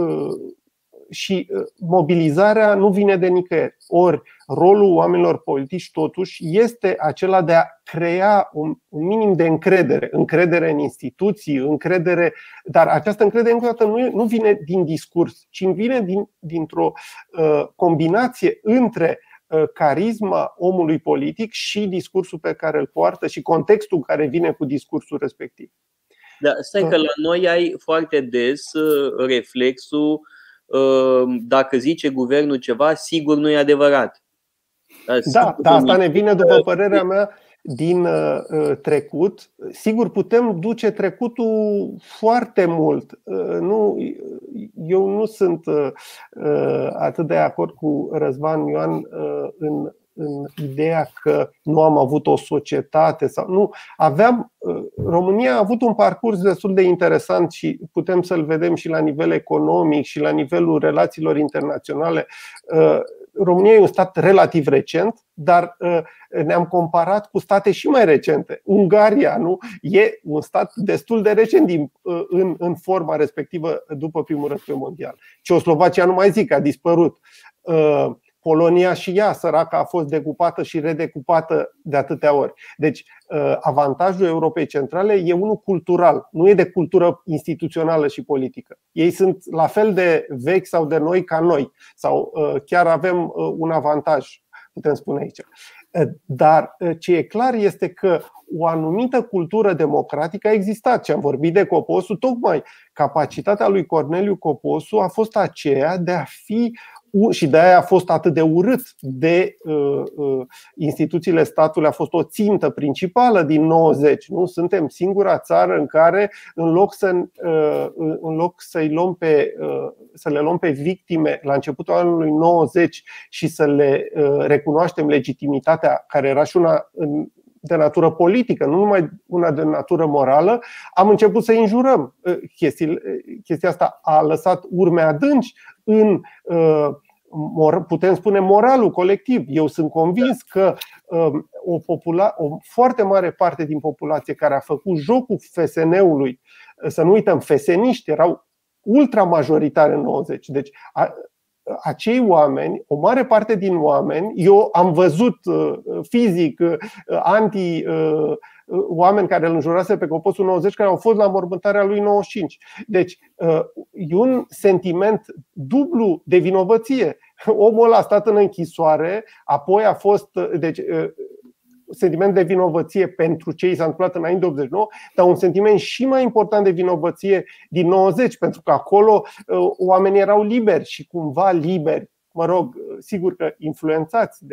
și mobilizarea nu vine de nicăieri. Ori rolul oamenilor politici totuși este acela de a crea un minim de încredere în instituții, încredere, dar această încredere încă o dată nu vine din discurs, ci vine dintr-o combinație între carisma omului politic și discursul pe care îl poartă și contextul care vine cu discursul respectiv. Da, stai că la noi ai foarte des reflexul: dacă zice guvernul ceva, sigur nu e adevărat. Da, asta ne vine, după părerea mea, din trecut. Sigur, putem duce trecutul foarte mult. Eu nu sunt atât de acord cu Răzvan Ioan în ideea că nu am avut o societate sau nu. România a avut un parcurs destul de interesant și putem să-l vedem și la nivel economic și la nivelul relațiilor internaționale. România e un stat relativ recent, dar ne-am comparat cu state și mai recente. Ungaria e un stat destul de recent în forma respectivă după Primul Război Mondial. Ceoslovacia nu mai zic, a dispărut. Polonia și ea, săraca, a fost decupată și redecupată de atâtea ori. Deci avantajul Europei Centrale e unul cultural, nu e de cultură instituțională și politică. Ei sunt la fel de vechi sau de noi ca noi, sau chiar avem un avantaj, putem spune aici. Dar ce e clar este că o anumită cultură democratică a existat. Și am vorbit de Coposu, tocmai capacitatea lui Corneliu Coposu a fost aceea de a fi, și de-aia a fost atât de urât de instituțiile statului, a fost o țintă principală din 90. Nu suntem singura țară în care, în loc să le luăm pe victime la începutul anului 90 și să le recunoaștem legitimitatea, care era și una de natură politică, nu numai una de natură morală, am început să înjurăm. Chestia asta a lăsat urme adânci în, putem spune, moralul colectiv. Eu sunt convins că o foarte mare parte din populație care a făcut jocul FSN-ului, să nu uităm, feseniști erau ultramajoritari în 90. Deci acei oameni, o mare parte din oameni, eu am văzut fizic oameni care îl înjurase pe Coposu 90 care au fost la mormântarea lui 95. Deci e un sentiment dublu de vinovăție. Omul ăla a stat în închisoare, apoi a fost, deci, sentiment de vinovăție pentru ce i s-a întâmplat înainte de 89, dar un sentiment și mai important de vinovăție din 90, pentru că acolo oamenii erau liberi și cumva liberi, mă rog, sigur că influențați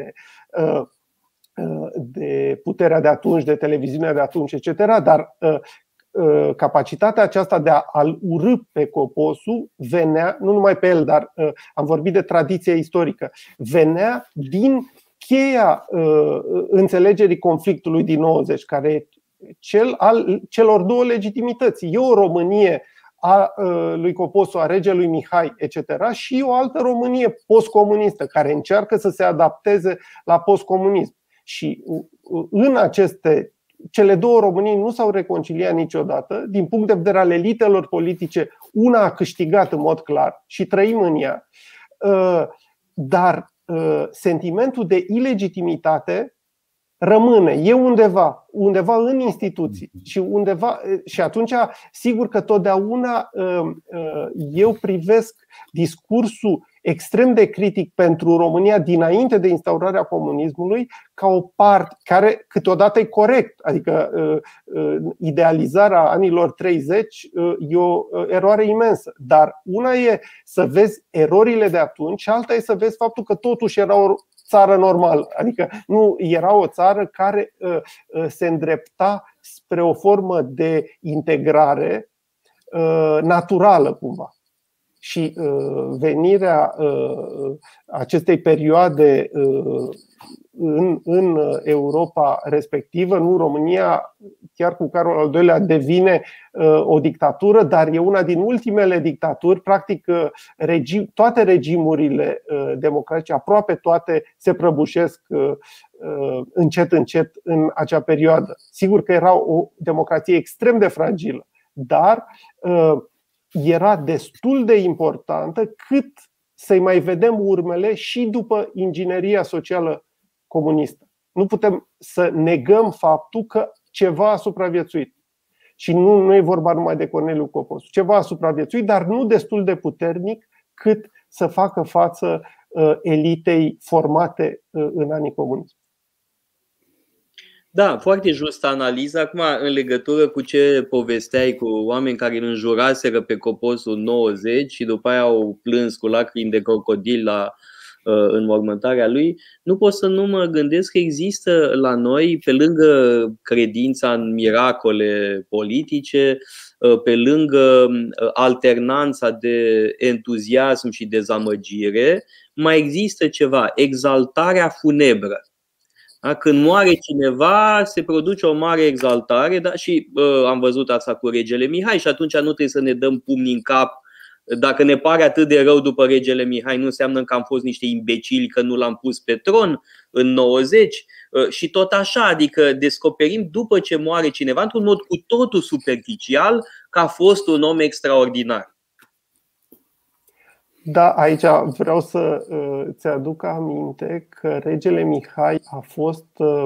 de puterea de atunci, de televiziunea de atunci, etc., dar capacitatea aceasta de a-l urî pe Coposu venea, nu numai pe el, dar am vorbit de tradiție istorică, venea din cheia înțelegerii conflictului din 90, care e cel al celor două legitimități. E o Românie a lui Coposu, a regelui Mihai, etc., și o altă Românie postcomunistă, care încearcă să se adapteze la postcomunism. Și în cele două Românii nu s-au reconciliat niciodată. Din punct de vedere al elitelor politice, una a câștigat în mod clar și trăim în ea. Dar sentimentul de ilegitimitate rămâne, e undeva în instituții și atunci sigur că totdeauna eu privesc discursul extrem de critic pentru România dinainte de instaurarea comunismului ca o parte care câteodată e corect, adică idealizarea anilor 30 e o eroare imensă, dar una e să vezi erorile de atunci și alta e să vezi faptul că totuși era o țară normală, adică nu era o țară care se îndrepta spre o formă de integrare naturală cumva. Și venirea acestei perioade în Europa respectivă, nu România, chiar cu Carol al II-lea devine o dictatură, dar e una din ultimele dictaturi. Practic toate regimurile democratice, aproape toate, se prăbușesc încet încet în acea perioadă. Sigur că era o democrație extrem de fragilă, dar era destul de importantă cât să-i mai vedem urmele și după ingineria socială comunistă. Nu putem să negăm faptul că ceva a supraviețuit. Și nu e vorba numai de Corneliu Coposu. Ceva a supraviețuit, dar nu destul de puternic cât să facă față elitei formate în anii comuniști. Da, foarte justă analiză. Acum, în legătură cu ce povesteai cu oameni care îl înjuraseră pe Coposu 90 și după aia au plâns cu lacrimi de crocodil la înmormântarea lui, nu pot să nu mă gândesc că există la noi, pe lângă credința în miracole politice, pe lângă alternanța de entuziasm și dezamăgire, mai există ceva, exaltarea funebră. Când moare cineva, se produce o mare exaltare, da? Și am văzut asta cu regele Mihai și atunci nu trebuie să ne dăm pumni în cap. Dacă ne pare atât de rău după regele Mihai, nu înseamnă că am fost niște imbecili că nu l-am pus pe tron în 90. Și tot așa, adică descoperim după ce moare cineva, într-un mod cu totul superficial, că a fost un om extraordinar. Da, aici vreau să ți aduc aminte că regele Mihai a fost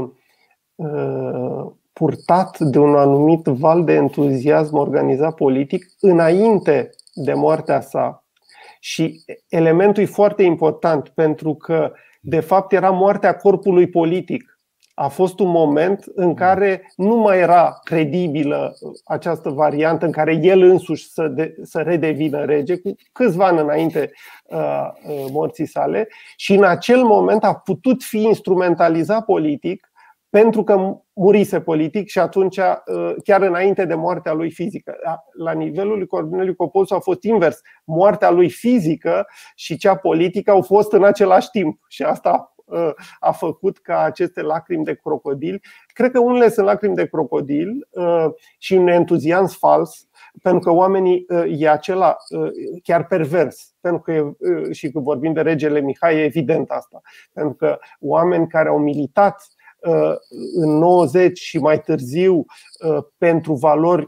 purtat de un anumit val de entuziasm organizat politic înainte de moartea sa. Și elementul e foarte important pentru că, de fapt, era moartea corpului politic. A fost un moment în care nu mai era credibilă această variantă în care el însuși să redevină rege, cu câțiva ani înainte morții sale, și în acel moment a putut fi instrumentalizat politic pentru că murise politic și atunci, chiar înainte de moartea lui fizică. La nivelul lui Corneliu Coposu a fost invers. Moartea lui fizică și cea politică au fost în același timp și asta a făcut ca aceste lacrimi de crocodil, cred că unele sunt lacrimi de crocodil și un entuziasm fals, pentru că oamenii e acela chiar pervers, pentru că și când vorbim de regele Mihai e evident asta, pentru că oameni care au militat în 90 și mai târziu pentru valori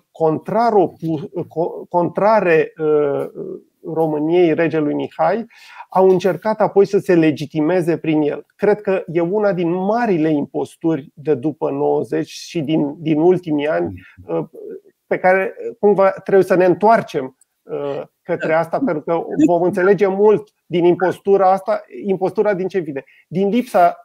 contrare României regelui Mihai, au încercat apoi să se legitimeze prin el. Cred că e una din marile imposturi de după 90 și din ultimii ani pe care cumva trebuie să ne întoarcem către asta, pentru că vom înțelege mult din impostura asta. Impostura din ce vine? Din lipsa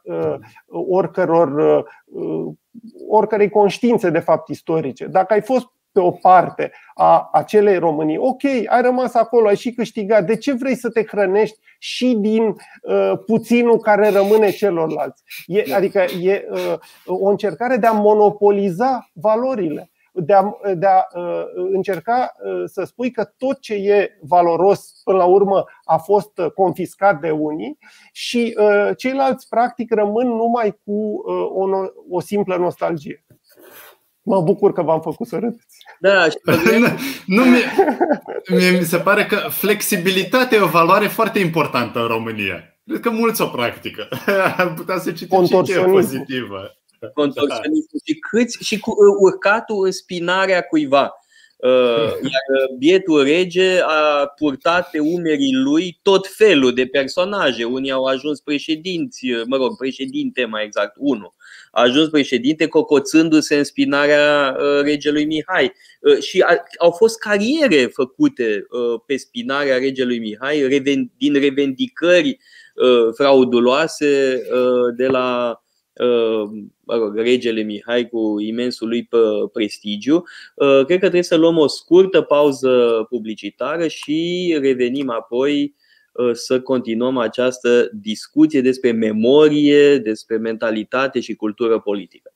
oricărei conștiințe de fapt istorice. Dacă ai fost pe o parte a acelei Românii, ok, ai rămas acolo, ai și câștigat, de ce vrei să te hrănești și din puținul care rămâne celorlalți? Adică e o încercare de a monopoliza valorile, de a încerca să spui că tot ce e valoros până la urmă a fost confiscat de unii și ceilalți practic rămân numai cu o simplă nostalgie. Mă bucur că v-am făcut să râdeți. Da, mie mi se pare că flexibilitatea e o valoare foarte importantă în România. Cred că mulți o practică. Ar putea să citim și ce pozitivă. Contorsionism și cu urcatul în spinarea cuiva. Iar bietul rege a purtat pe umerii lui tot felul de personaje. Unii au ajuns președinți, președinte mai exact, unul a ajuns președinte cocoțându-se în spinarea regelui Mihai. Și au fost cariere făcute pe spinarea regelui Mihai din revendicări frauduloase de la regele Mihai cu imensul lui prestigiu. Cred că trebuie să luăm o scurtă pauză publicitară și revenim apoi să continuăm această discuție despre memorie, despre mentalitate și cultură politică.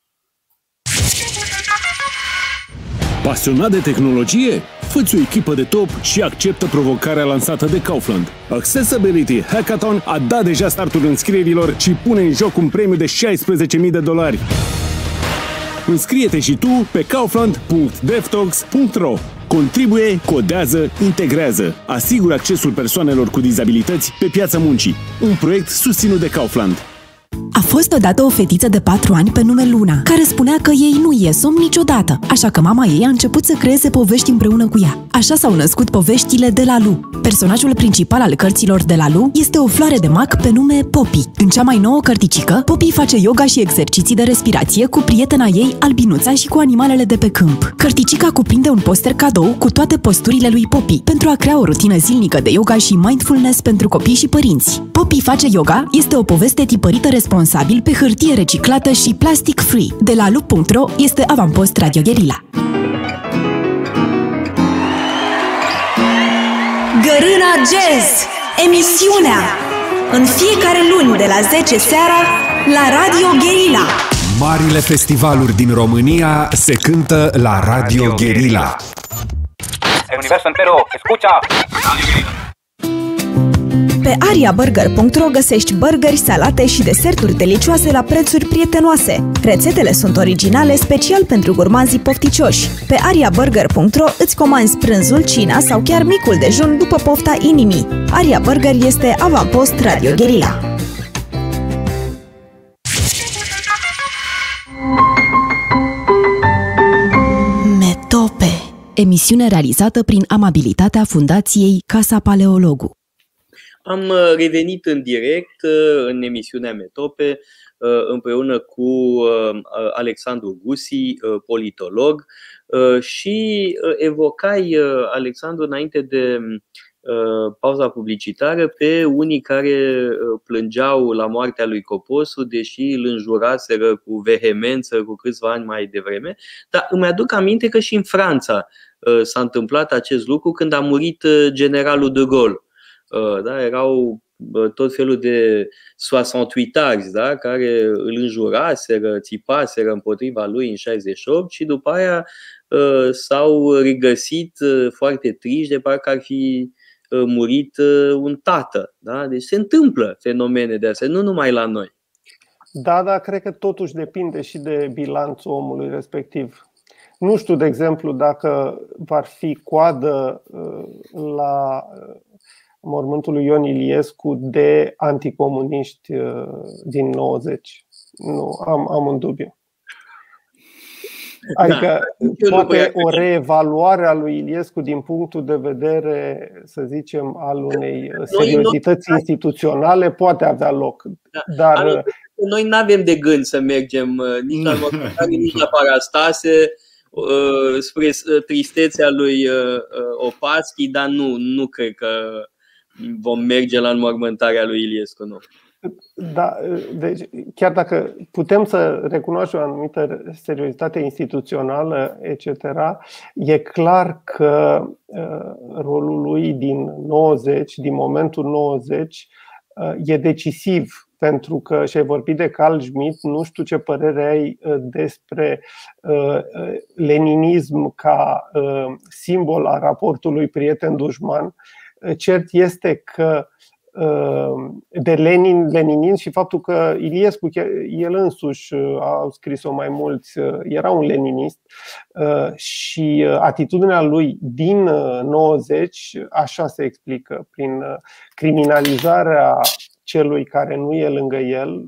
Pasionat de tehnologie? Fă-ți o echipă de top și acceptă provocarea lansată de Kaufland. Accessibility Hackathon a dat deja startul înscrierilor și pune în joc un premiu de $16.000. Înscrie-te și tu pe kaufland.devtalks.ro. Contribuie, codează, integrează. Asigură accesul persoanelor cu dizabilități pe piața muncii. Un proiect susținut de Kaufland. A fost odată o fetiță de 4 ani pe nume Luna, care spunea că ei nu ies somn niciodată, așa că mama ei a început să creeze povești împreună cu ea. Așa s-au născut poveștile de la Lu. Personajul principal al cărților de la Lu este o floare de mac pe nume Poppy. În cea mai nouă cărticică, Poppy face yoga și exerciții de respirație cu prietena ei, albinuța, și cu animalele de pe câmp. Cărticica cuprinde un poster cadou cu toate posturile lui Poppy, pentru a crea o rutină zilnică de yoga și mindfulness pentru copii și părinți. Poppy face yoga este o poveste tipărită responsabil pe hârtie reciclată și plastic free. De la lu.ro este avampost Radio Guerilla. Gărâna Jazz, emisiunea în fiecare luni de la 10 seara la Radio Guerilla. Marile festivaluri din România se cântă la Radio Guerilla. El universo entero escucha. Pe ariaburger.ro găsești burgeri, salate și deserturi delicioase la prețuri prietenoase. Rețetele sunt originale, special pentru gurmanzii pofticioși. Pe ariaburger.ro îți comanzi prânzul, cina sau chiar micul dejun după pofta inimii. Aria Burger este avampost Radio Guerilla. Metope. Emisiune realizată prin amabilitatea Fundației Casa Paleologu. Am revenit în direct în emisiunea Metope împreună cu Alexandru Gusi, politolog, și evocai, Alexandru, înainte de pauza publicitară, pe unii care plângeau la moartea lui Coposu, deși îl înjuraseră cu vehemență cu câțiva ani mai devreme. Dar îmi aduc aminte că și în Franța s-a întâmplat acest lucru când a murit generalul de Gaulle. Da, erau tot felul de 68arzi, da, care îl înjuraseră, țipaseră împotriva lui în 68 și după aia s-au regăsit foarte triști de parcă ar fi murit un tată. Da? Deci se întâmplă fenomene de astea, nu numai la noi. Da, dar cred că totuși depinde și de bilanțul omului respectiv. Nu știu, de exemplu, dacă v-ar fi coadă la mormântul lui Ion Iliescu de anticomuniști din 90. Nu, am un dubiu. Adică poate o reevaluare a lui Iliescu din punctul de vedere, să zicem, al unei seriozități instituționale poate avea loc. Dar noi nu avem de gând să mergem nici la mormântare, nici la parastase, spre tristețea lui Opaschi, dar nu cred că vom merge la înmormântarea lui Iliescu, nu. Da, deci chiar dacă putem să recunoaștem o anumită seriozitate instituțională, etc., e clar că rolul lui din 90, din momentul 90, e decisiv. Pentru că și-ai vorbit de Carl Schmitt, nu știu ce părere ai despre leninism ca simbol al raportului prieten-dușman. Cert este că de leninism și faptul că Iliescu, el însuși, a scris-o mai mulți, era un leninist și atitudinea lui din 90 așa se explică, prin criminalizarea celui care nu e lângă el,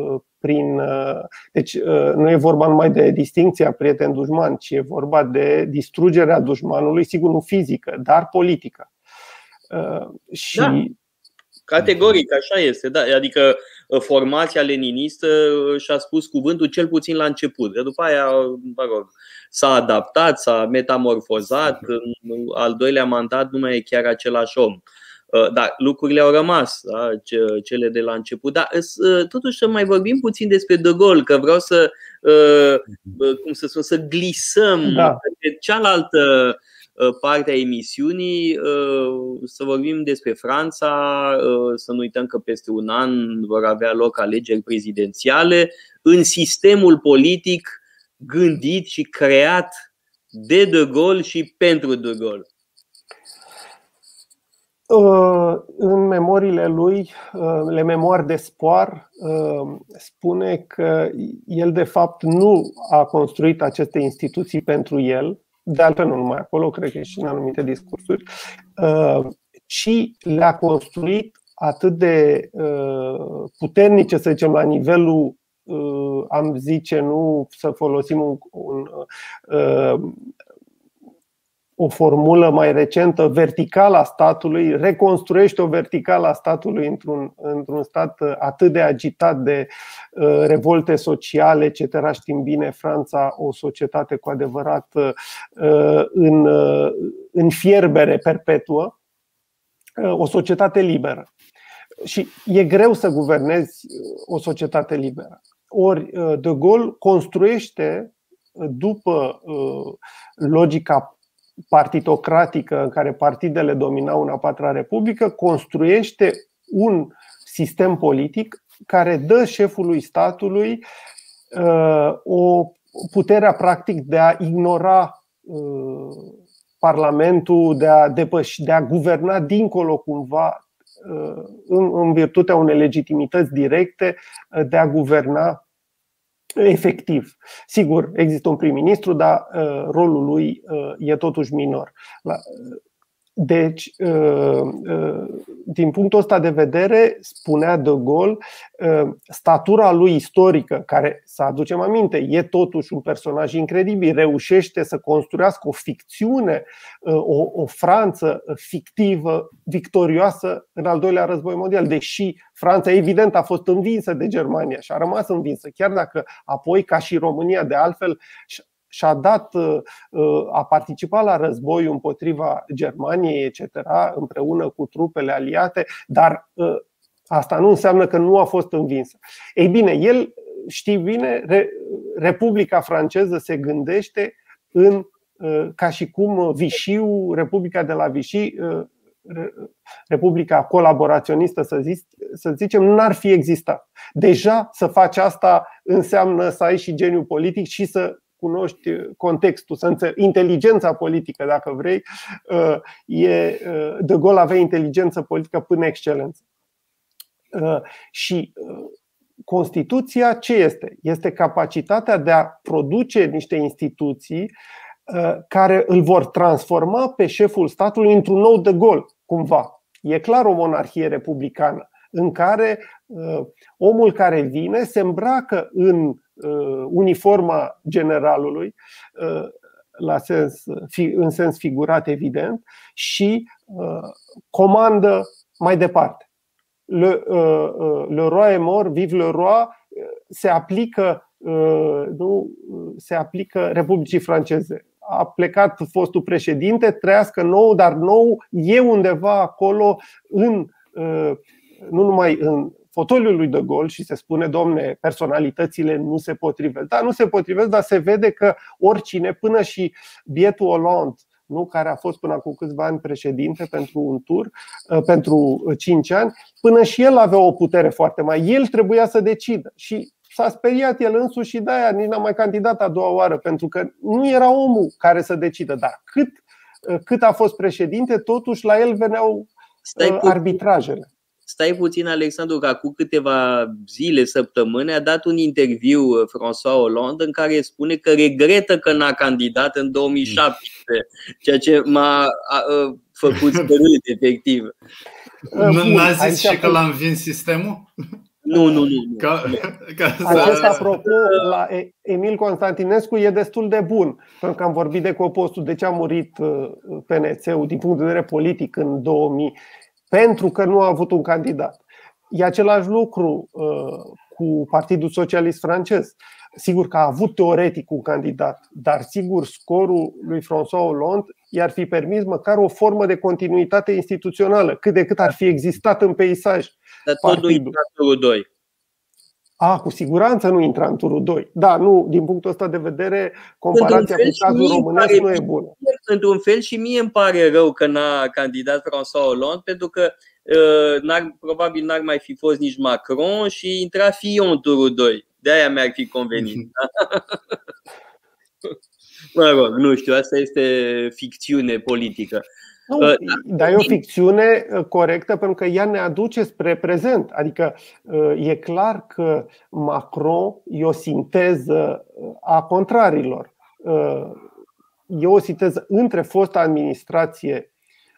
deci nu e vorba numai de distincția prieten-dușman, ci e vorba de distrugerea dușmanului, sigur nu fizică, dar politică. Și da, categoric, așa este. Da. Adică formația leninistă și-a spus cuvântul cel puțin la început. După aia, s-a adaptat, s-a metamorfozat. În al doilea mandat nu mai e chiar același om. Dar lucrurile au rămas, da, cele de la început. Dar totuși să mai vorbim puțin despre De Gaulle, că vreau să, cum să spun, să glisăm pe cealaltă parte a emisiunii, să vorbim despre Franța, să nu uităm că peste un an vor avea loc alegeri prezidențiale în sistemul politic gândit și creat de De Gaulle și pentru De Gaulle. În memoriile lui, Le Memoires d'Espoir, spune că el de fapt nu a construit aceste instituții pentru el, de altfel nu numai acolo, cred că și în anumite discursuri, ci le-a construit atât de puternice, să zicem, la nivelul, am zice, nu să folosim o formulă mai recentă, verticală a statului, reconstruiește o verticală a statului într-un stat atât de agitat de revolte sociale, etc. Știm bine, Franța, o societate cu adevărat în fierbere perpetuă, o societate liberă. Și e greu să guvernezi o societate liberă. Ori De Gaulle construiește, după logica partitocratică în care partidele dominau în a patra republică, construiește un sistem politic care dă șefului statului o puterea practic de a ignora Parlamentul, de a guverna dincolo cumva, în virtutea unei legitimități directe, de a guverna efectiv. Sigur, există un prim-ministru, dar rolul lui e totuși minor. Deci, din punctul ăsta de vedere, spunea De Gaulle, statura lui istorică, care, să aducem aminte, e totuși un personaj incredibil, reușește să construiască o ficțiune, o Franță fictivă, victorioasă în al doilea război mondial, deși Franța evident a fost învinsă de Germania și a rămas învinsă, chiar dacă apoi, ca și România de altfel, a participat la războiul împotriva Germaniei, etc., împreună cu trupele aliate, dar asta nu înseamnă că nu a fost învinsă. Ei bine, el, știi bine, Republica franceză se gândește ca și cum Vichy, Republica de la Vichy, Republica colaboraționistă, să zicem, n-ar fi existat. Deja să faci asta înseamnă să ai și geniu politic și să cunoști contextul, să înțelegi inteligența politică, dacă vrei. De Gaulle avea inteligență politică până excelență. Și Constituția ce este? Este capacitatea de a produce niște instituții care îl vor transforma pe șeful statului într-un nou De Gaulle, cumva. E clar o monarhie republicană în care omul care vine se îmbracă în uniforma generalului, în sens figurat, evident, și comandă mai departe. Le roi est mort, vive le roi, se aplică Republicii Franceze. A plecat fostul președinte, trăiască nou, dar nou e undeva acolo, nu numai în fotoliul lui De Gaulle, și se spune, domne, personalitățile nu se potrivesc. Da, nu se potrivesc, dar se vede că oricine, până și bietul Hollande, care a fost până acum câțiva ani președinte pentru un tur, pentru 5 ani, până și el avea o putere foarte mare. El trebuia să decidă și s-a speriat el însuși și de-aia nici n-a mai candidat a doua oară, pentru că nu era omul care să decidă. Dar cât a fost președinte, totuși la el veneau arbitrajele. Stai puțin, Alexandru, că acum câteva zile, săptămâni, a dat un interviu François Hollande în care spune că regretă că n-a candidat în 2017, ceea ce m-a făcut spărât, efectiv. N-a zis și că l-a învins sistemul? Nu. Acest, apropo, la Emil Constantinescu e destul de bun, pentru că am vorbit de Copostul, de ce a murit PNC-ul din punct de vedere politic în 2000, pentru că nu a avut un candidat. E același lucru cu Partidul Socialist francez. Sigur că a avut teoretic un candidat, dar sigur scorul lui François Hollande i-ar fi permis măcar o formă de continuitate instituțională, cât de cât ar fi existat în peisaj. Dar tot nu intra în turul 2. Cu siguranță nu intra în turul 2. Da, nu, din punctul ăsta de vedere, comparația cu cazul românesc nu e bună. Într-un fel și mie îmi pare rău că n-a candidat François Hollande, pentru că probabil n-ar mai fi fost nici Macron și intra Fillon în turul 2. De-aia mi-ar fi convenit. Mă rog, nu știu, asta este ficțiune politică. Nu, dar e o ficțiune corectă, pentru că ea ne aduce spre prezent. Adică e clar că Macron e o sinteză a contrarilor. E o sinteză între fosta administrație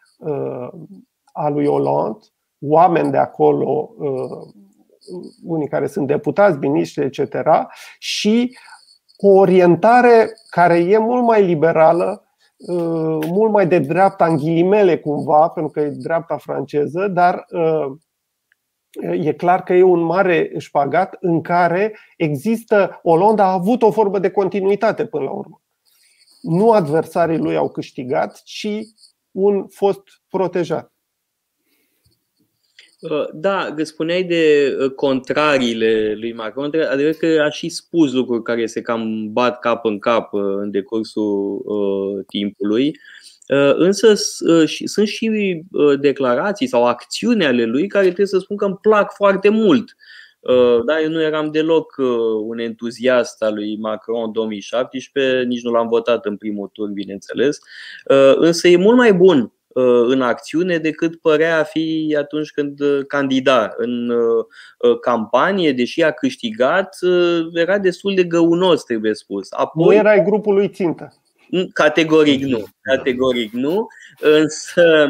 a lui Hollande, oameni de acolo, unii care sunt deputați, miniștri, etc., și o orientare care e mult mai liberală, mult mai de dreapta, în ghilimele cumva, pentru că e dreapta franceză, dar e clar că e un mare șpagat în care există, Hollande a avut o formă de continuitate până la urmă. Nu adversarii lui au câștigat, ci un fost protejat. Da, spuneai de contrariile lui Macron, adevărat că a și spus lucruri care se cam bat cap în cap în decursul timpului, însă sunt și declarații sau acțiuni ale lui care trebuie să spun că îmi plac foarte mult. Da, eu nu eram deloc un entuziast al lui Macron în 2017, nici nu l-am votat în primul tur, bineînțeles, însă e mult mai bun în acțiune decât părea a fi atunci când candida. În campanie, deși a câștigat, era destul de găunos, trebuie spus. Nu erai grupul lui țintă. Categoric nu. Categoric nu. Însă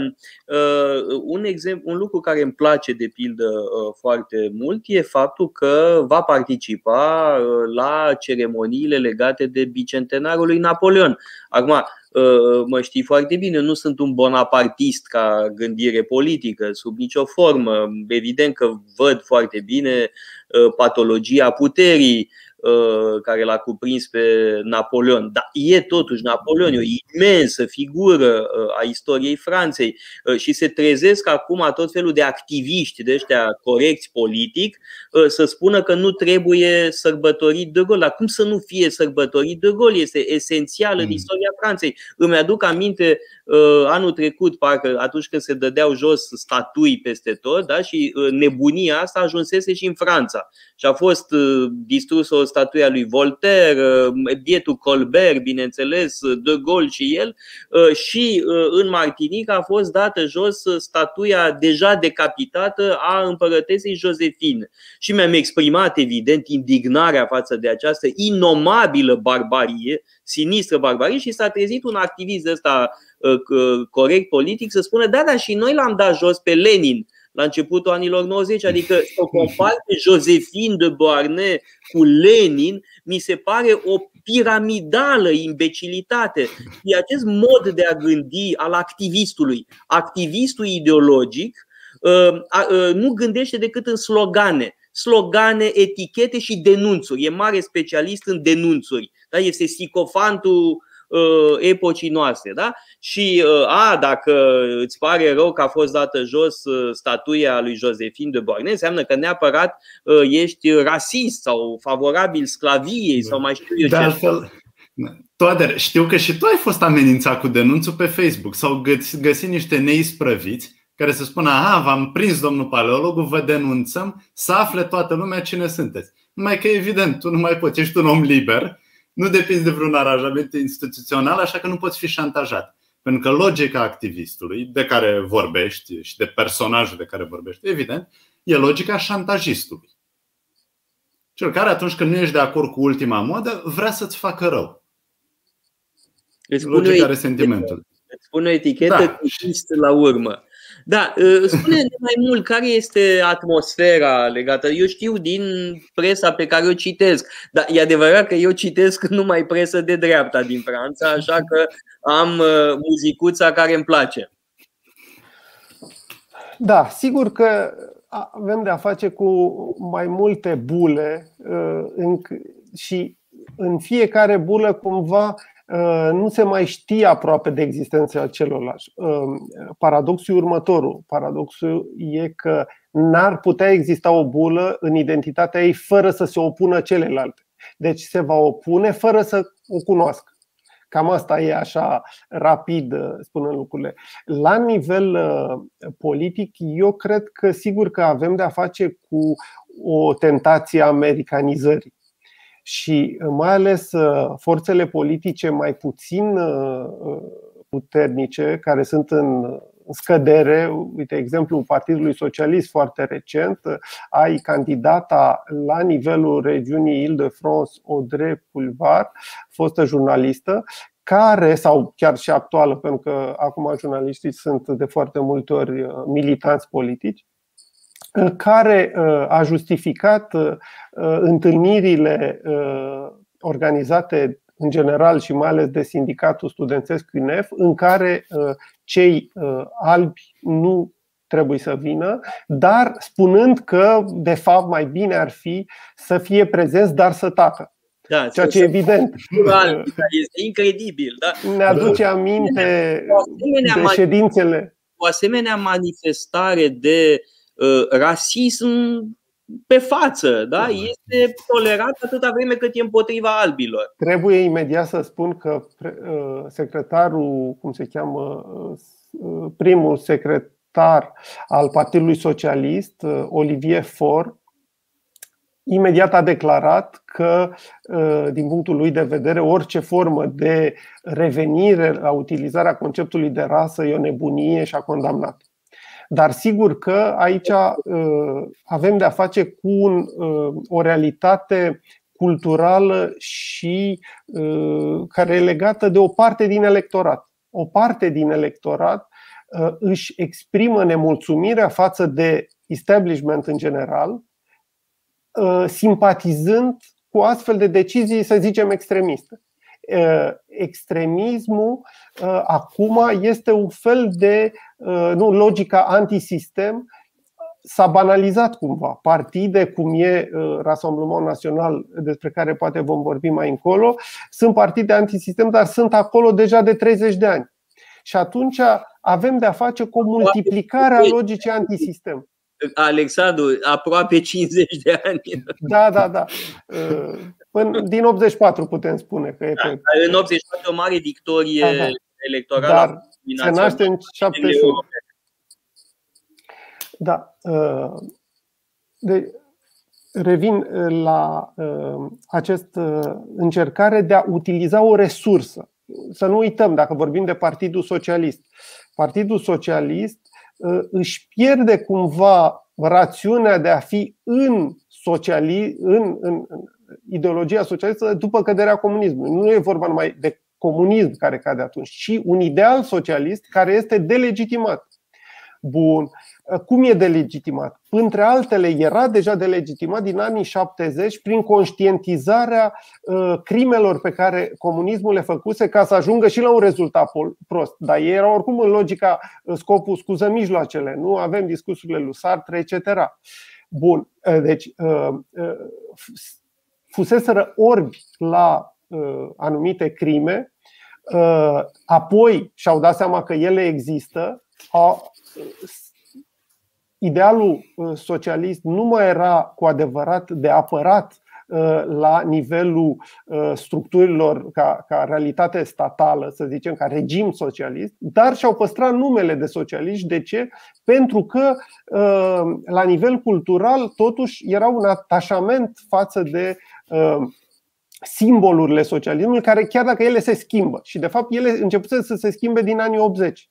un lucru care îmi place de pildă foarte mult e faptul că va participa la ceremoniile legate de bicentenarul lui Napoleon. Acum, mă știi foarte bine, nu sunt un bonapartist ca gândire politică, sub nicio formă. Evident că văd foarte bine patologia puterii care l-a cuprins pe Napoleon. Dar e totuși Napoleon, e o imensă figură a istoriei Franței și se trezesc acum tot felul de activiști de ăștia corecți politic să spună că nu trebuie sărbătorit de Gaulle. Dar cum să nu fie sărbătorit de Gaulle? Este esențial în istoria Franței. Îmi aduc aminte anul trecut, parcă atunci când se dădeau jos statui peste tot, da? Și nebunia asta ajunsese și în Franța. Și a fost distrusă o statuie a lui Voltaire, bietul Colbert, bineînțeles, de Gaulle și el, și în Martinică a fost dată jos statuia deja decapitată a împărătesei Joséphine. Și mi-am exprimat, evident, indignarea față de această inomabilă barbarie, sinistră barbarie, și s-a trezit un activist ăsta corect politic să spună: da, și noi l-am dat jos pe Lenin la începutul anilor 90, adică să compar pe Joséphine de Beauharnais cu Lenin mi se pare o piramidală imbecilitate. Și acest mod de a gândi al activistului, activistul ideologic, nu gândește decât în slogane, etichete și denunțuri. E mare specialist în denunțuri. Da? Este sicofantul epocii noastre, da? Și dacă îți pare rău că a fost dată jos statuia lui Joséphine de Beauharnais, înseamnă că neapărat ești rasist sau favorabil sclaviei sau mai știu eu ce. De altfel, Toader, știu că și tu ai fost amenințat cu denunțul pe Facebook. S-au găsit niște neisprăviți care să spună: aha, v-am prins, domnul paleologul, vă denunțăm, să afle toată lumea cine sunteți. Numai că evident, tu nu mai poți, ești un om liber, nu depinzi de vreun aranjament instituțional, așa că nu poți fi șantajat. Pentru că logica activistului de care vorbești și de personajul de care vorbești, evident, e logica șantajistului. Cel care atunci când nu ești de acord cu ultima modă, vrea să-ți facă rău. Logica resentimentului. Îți spune o etichetă cu la urmă. Da, spune-ne mai mult care este atmosfera legată. Eu știu din presa pe care o citesc, dar e adevărat că eu citesc numai presă de dreapta din Franța, așa că am muzicuța care îmi place. Da, sigur că avem de a face cu mai multe bule și în fiecare bulă cumva nu se mai știe aproape de existența celorlalți. Paradoxul e următorul. Paradoxul e că n-ar putea exista o bulă în identitatea ei fără să se opună celelalte. Deci se va opune fără să o cunoască. Cam asta e așa rapid spunând lucrurile. La nivel politic, eu cred că sigur că avem de a face cu o tentație a americanizării. Și mai ales forțele politice mai puțin puternice, care sunt în scădere, uite exemplul Partidului Socialist foarte recent, ai candidata la nivelul regiunii Île-de-France, Audrey Pulvar, fostă jurnalistă, care, sau chiar și actuală, pentru că acum jurnaliștii sunt de foarte multe ori militanți politici, care a justificat întâlnirile organizate în general și mai ales de sindicatul studențesc UNEF, în care cei albi nu trebuie să vină, dar spunând că de fapt mai bine ar fi să fie prezenți, dar să tacă. Da, ceea ce e evident. Este incredibil. Da? Ne aduce aminte de ședințele. O asemenea manifestare de rasism pe față, da? Este tolerat atâta vreme cât e împotriva albilor. Trebuie imediat să spun că secretarul, cum se cheamă, primul secretar al Partidului Socialist, Olivier Faure, imediat a declarat că, din punctul lui de vedere, orice formă de revenire la utilizarea conceptului de rasă e o nebunie și a condamnat. Dar sigur că aici avem de a face cu o realitate culturală și care e legată de o parte din electorat. O parte din electorat își exprimă nemulțumirea față de establishment în general, simpatizând cu astfel de decizii, să zicem, extremiste. Extremismul acum este un fel de logica antisistem. S-a banalizat cumva. Partide cum e Rassemblement Național, despre care poate vom vorbi mai încolo, sunt partide antisistem, dar sunt acolo deja de 30 de ani. Și atunci avem de-a face cu o multiplicare a logicii antisistem. Alexandru, aproape 50 de ani. Da. Din 84 putem spune că e pe... În 84 o mare victorie electorală. Dar se naște în 71. Da. Revin la această încercare de a utiliza o resursă. Să nu uităm, dacă vorbim de Partidul Socialist. Partidul Socialist își pierde cumva rațiunea de a fi în ideologia socialistă după căderea comunismului. Nu e vorba numai de comunism care cade atunci, ci un ideal socialist care este delegitimat. Bun. Cum e delegitimat? Între altele, era deja delegitimat din anii 70 prin conștientizarea crimelor pe care comunismul le făcuse ca să ajungă și la un rezultat prost. Dar ei erau oricum în logica scopul scuză mijloacele. Nu avem discursurile lui Sartre, etc. Bun. Deci fuseseră orbi la anumite crime, apoi și-au dat seama că ele există. Idealul socialist nu mai era cu adevărat de apărat la nivelul structurilor ca realitate statală, să zicem, ca regim socialist, dar și-au păstrat numele de socialiști. De ce? Pentru că la nivel cultural totuși era un atașament față de simbolurile socialismului, care chiar dacă ele se schimbă, și de fapt ele început să se schimbe din anii 80.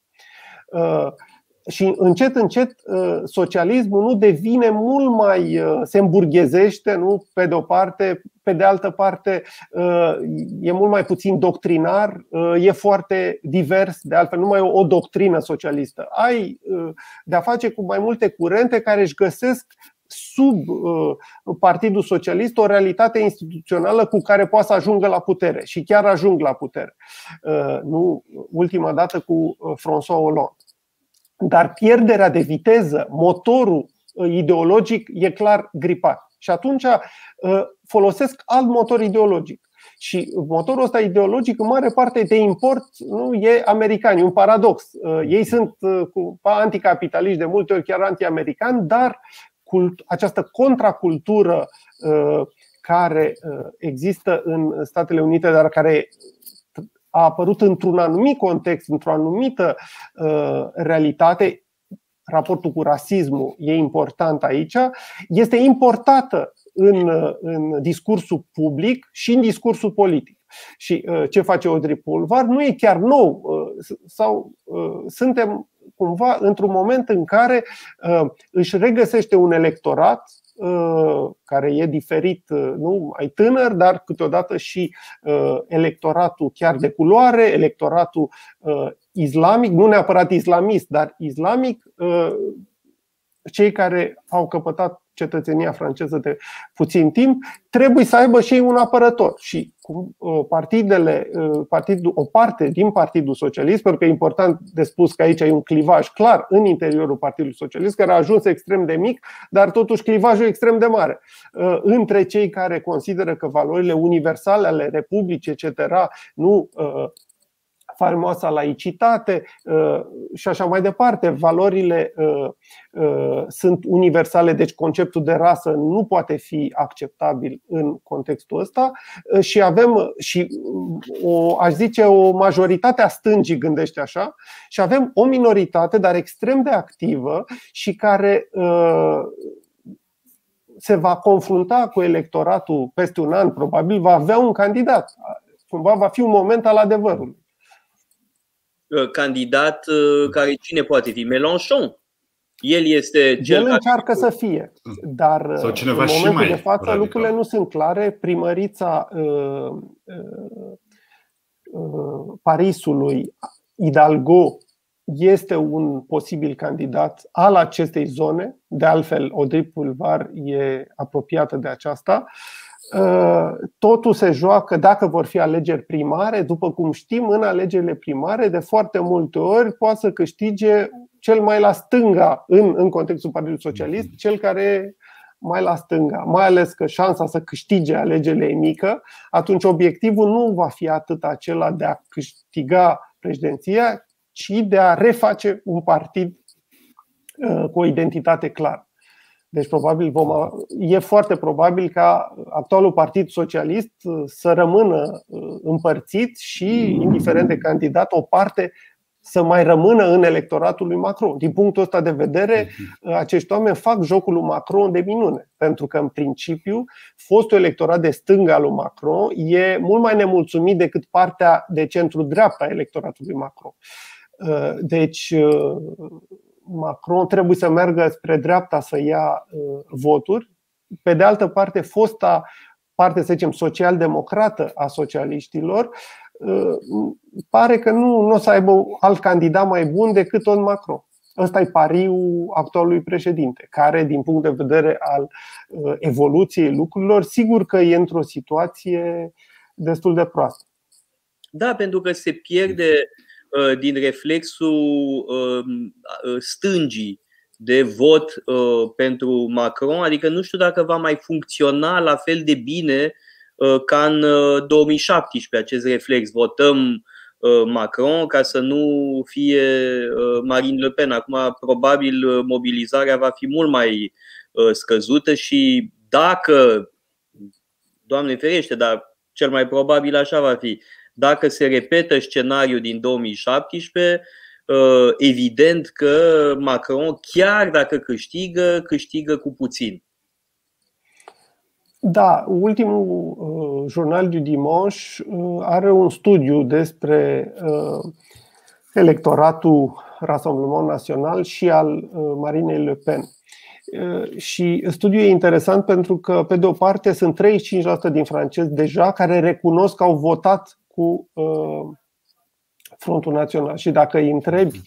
Și încet socialismul nu devine mult mai, se îmburghezește, nu, pe de o parte, pe de altă parte e mult mai puțin doctrinar, e foarte divers, de altfel nu mai e o doctrină socialistă. Ai de-a face cu mai multe curente care își găsesc sub Partidul Socialist o realitate instituțională cu care poate să ajungă la putere și chiar ajung la putere. Nu ultima dată cu François Hollande. Dar pierderea de viteză, motorul ideologic e clar gripat. Și atunci folosesc alt motor ideologic. Și motorul ăsta ideologic în mare parte de import nu e american, e un paradox. Ei sunt anticapitaliști, de multe ori chiar anti-americani, dar această contracultură care există în Statele Unite, dar care a apărut într-un anumit context, într-o anumită realitate, raportul cu rasismul e important aici, este importată în discursul public și în discursul politic. Și ce face Audrey Pulvar nu e chiar nou, sau suntem cumva într-un moment în care își regăsește un electorat care e diferit, nu mai tânăr, dar câteodată și electoratul chiar de culoare, electoratul islamic, nu neapărat islamist, dar islamic, cei care au căpătat cetățenia franceză de puțin timp, trebuie să aibă și ei un apărător. Și o parte din Partidul Socialist, pentru că e important de spus că aici e un clivaj clar în interiorul Partidului Socialist, care a ajuns extrem de mic, dar totuși clivajul e extrem de mare. Între cei care consideră că valorile universale ale Republicii, etc., nu faimoasa laicitate și așa mai departe, valorile sunt universale, deci conceptul de rasă nu poate fi acceptabil în contextul ăsta. Și avem și aș zice o majoritate a stângii gândește așa, și avem o minoritate, dar extrem de activă și care se va confrunta cu electoratul peste un an, probabil va avea un candidat. Cumva va fi un moment al adevărului. Candidat care cine poate fi? Mélenchon. El este cel El încearcă să fie, dar în momentul de față lucrurile nu sunt clare. Primărița Parisului, Hidalgo, este un posibil candidat al acestei zone. De altfel, Audrey Pulvar e apropiată de aceasta. Totul se joacă dacă vor fi alegeri primare. După cum știm, în alegerile primare, de foarte multe ori poate să câștige cel mai la stânga, în contextul Partidului Socialist, cel care e mai la stânga. Mai ales că șansa să câștige alegerile e mică, atunci obiectivul nu va fi atât acela de a câștiga președinția, ci de a reface un partid cu o identitate clară. Deci e foarte probabil ca actualul Partid Socialist să rămână împărțit și, indiferent de candidat, o parte să mai rămână în electoratul lui Macron. Din punctul ăsta de vedere, acești oameni fac jocul lui Macron de minune, pentru că, în principiu, fostul electorat de stânga al lui Macron e mult mai nemulțumit decât partea de centru-dreapta a electoratului Macron. Deci Macron trebuie să meargă spre dreapta să ia voturi. Pe de altă parte, fosta parte, să zicem, social-democrată a socialiștilor pare că nu o să aibă alt candidat mai bun decât tot Macron. Ăsta e pariul actualului președinte, care, din punct de vedere al evoluției lucrurilor, sigur că e într-o situație destul de proastă. Da, pentru că se pierde din reflexul stângii de vot pentru Macron, adică nu știu dacă va mai funcționa la fel de bine ca în 2017 acest reflex. Votăm Macron ca să nu fie Marine Le Pen. Acum probabil mobilizarea va fi mult mai scăzută și dacă, Doamne ferește, dar cel mai probabil așa va fi, dacă se repetă scenariul din 2017, evident că Macron, chiar dacă câștigă cu puțin. Da, ultimul jurnal du Dimanche are un studiu despre electoratul Rassemblement Național și al Marinei Le Pen. Și studiul e interesant pentru că, pe de o parte, sunt 35% din francezi deja care recunosc că au votat cu Frontul Național. Și dacă îi întrebi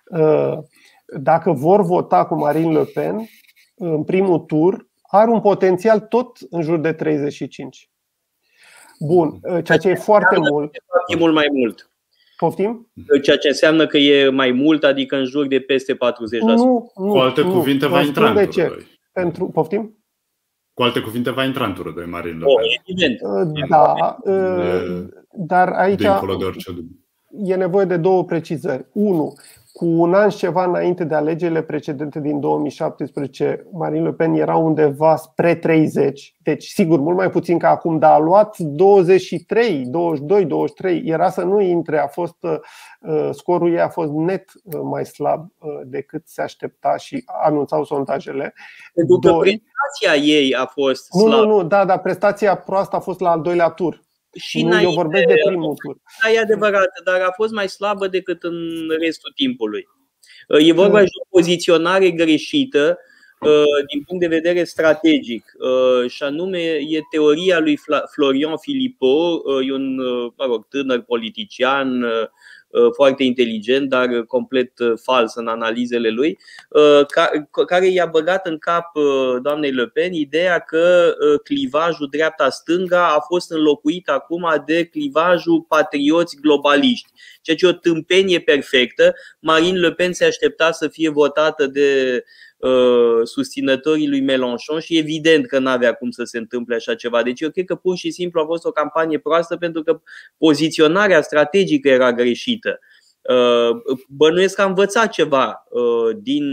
dacă vor vota cu Marine Le Pen în primul tur, are un potențial tot în jur de 35. Bun, ceea ce e foarte mult. E mult mai mult. Poftim? Ceea ce înseamnă că e mai mult, adică în jur de peste 40%. Cu alte cuvinte, va intra în turul 2. Poftim? Cu alte cuvinte, va intra în turul 2 Marine Le Pen. Evident. Da, dar aici dincolo de orice dubiu. E nevoie de două precizări. 1. Cu un an și ceva înainte de alegerile precedente din 2017, Marine Le Pen era undeva spre 30, deci sigur mult mai puțin ca acum, dar a luat 23, 22, 23, era să nu intre, scorul ei a fost net mai slab decât se aștepta și anunțau sondajele. Pentru că prestația ei a fost slabă. Nu, dar prestația proastă a fost la al doilea tur. Și eu vorbesc de primul tur. Da, e adevărat, dar a fost mai slabă decât în restul timpului. E vorba de o poziționare greșită din punct de vedere strategic. Și anume, e teoria lui Florian Philippot, e un tânăr politician foarte inteligent, dar complet fals în analizele lui, care i-a băgat în cap doamnei Le Pen ideea că clivajul dreapta-stânga a fost înlocuit acum de clivajul patrioți globaliști, ceea ce e o tâmpenie perfectă. Marine Le Pen se aștepta să fie votată de susținătorii lui Mélenchon și evident că n-avea cum să se întâmple așa ceva. Deci eu cred că pur și simplu a fost o campanie proastă pentru că poziționarea strategică era greșită. Bănuiesc că a învățat ceva din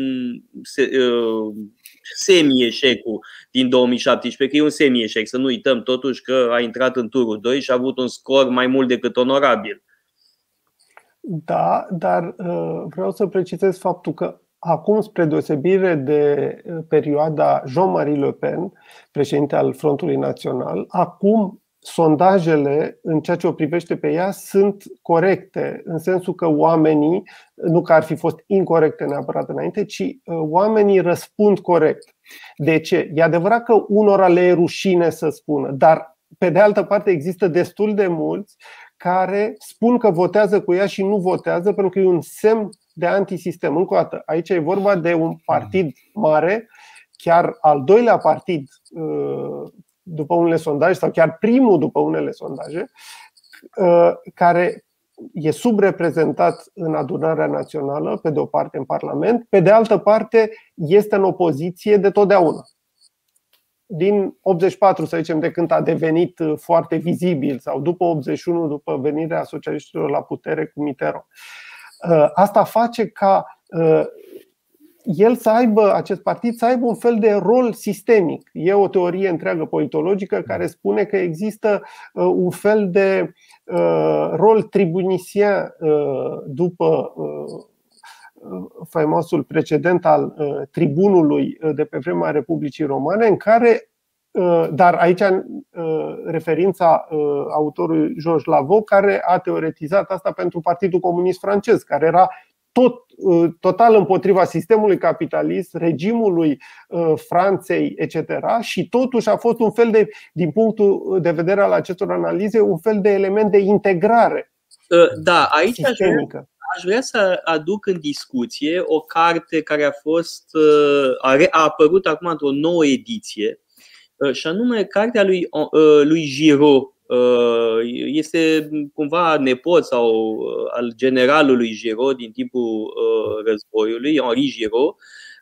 semi-eșecul din 2017, că e un semi-eșec, să nu uităm totuși că a intrat în turul 2 și a avut un scor mai mult decât onorabil. Da, dar vreau să precizez faptul că acum, spre deosebire de perioada Jean-Marie Le Pen, președinte al Frontului Național, acum sondajele, în ceea ce o privește pe ea, sunt corecte, în sensul că oamenii, nu că ar fi fost incorecte neapărat înainte, ci oamenii răspund corect. De ce? E adevărat că unora le e rușine să spună, dar pe de altă parte există destul de mulți care spun că votează cu ea și nu votează pentru că e un semn de antisistem. Încă o dată, aici e vorba de un partid mare, chiar al doilea partid după unele sondaje, sau chiar primul după unele sondaje, care e subreprezentat în adunarea națională, pe de o parte în Parlament, pe de altă parte este în opoziție de totdeauna. Din 84, să zicem, de când a devenit foarte vizibil, sau după 81, după venirea socialiștilor la putere cu Mitterrand. Asta face ca el să aibă, acest partid să aibă un fel de rol sistemic. E o teorie întreagă politologică care spune că există un fel de rol tribunisien după faimosul precedent al tribunului de pe vremea Republicii Romane, în care, dar aici referința autorului Georges Lavaux, care a teoretizat asta pentru Partidul Comunist francez, care era total împotriva sistemului capitalist, regimului Franței, etc. Și totuși a fost un fel de, din punctul de vedere al acestor analize, un fel de element de integrare. Da, aici aș vrea să aduc în discuție o carte care a apărut acum într-o nouă ediție, și anume cartea lui Giraud. Este cumva nepot sau al generalului Giraud din timpul războiului, Henri Giraud,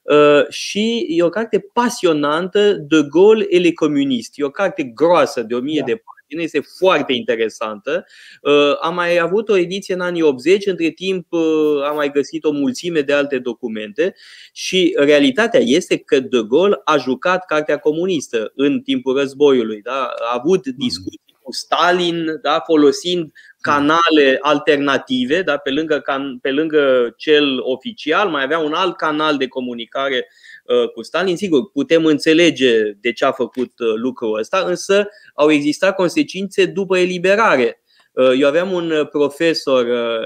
și e o carte pasionantă, De Gaulle et les communistes. E o carte groasă de 1000 de pagini, este foarte interesantă. Am mai avut o ediție în anii 80, între timp am mai găsit o mulțime de alte documente și realitatea este că De Gaulle a jucat cartea comunistă în timpul războiului, da? A avut discuții cu Stalin, da? Folosind canale alternative, da? Pe lângă cel oficial mai avea un alt canal de comunicare cu Stalin. Sigur, putem înțelege de ce a făcut lucrul ăsta, însă au existat consecințe după eliberare. Eu aveam un profesor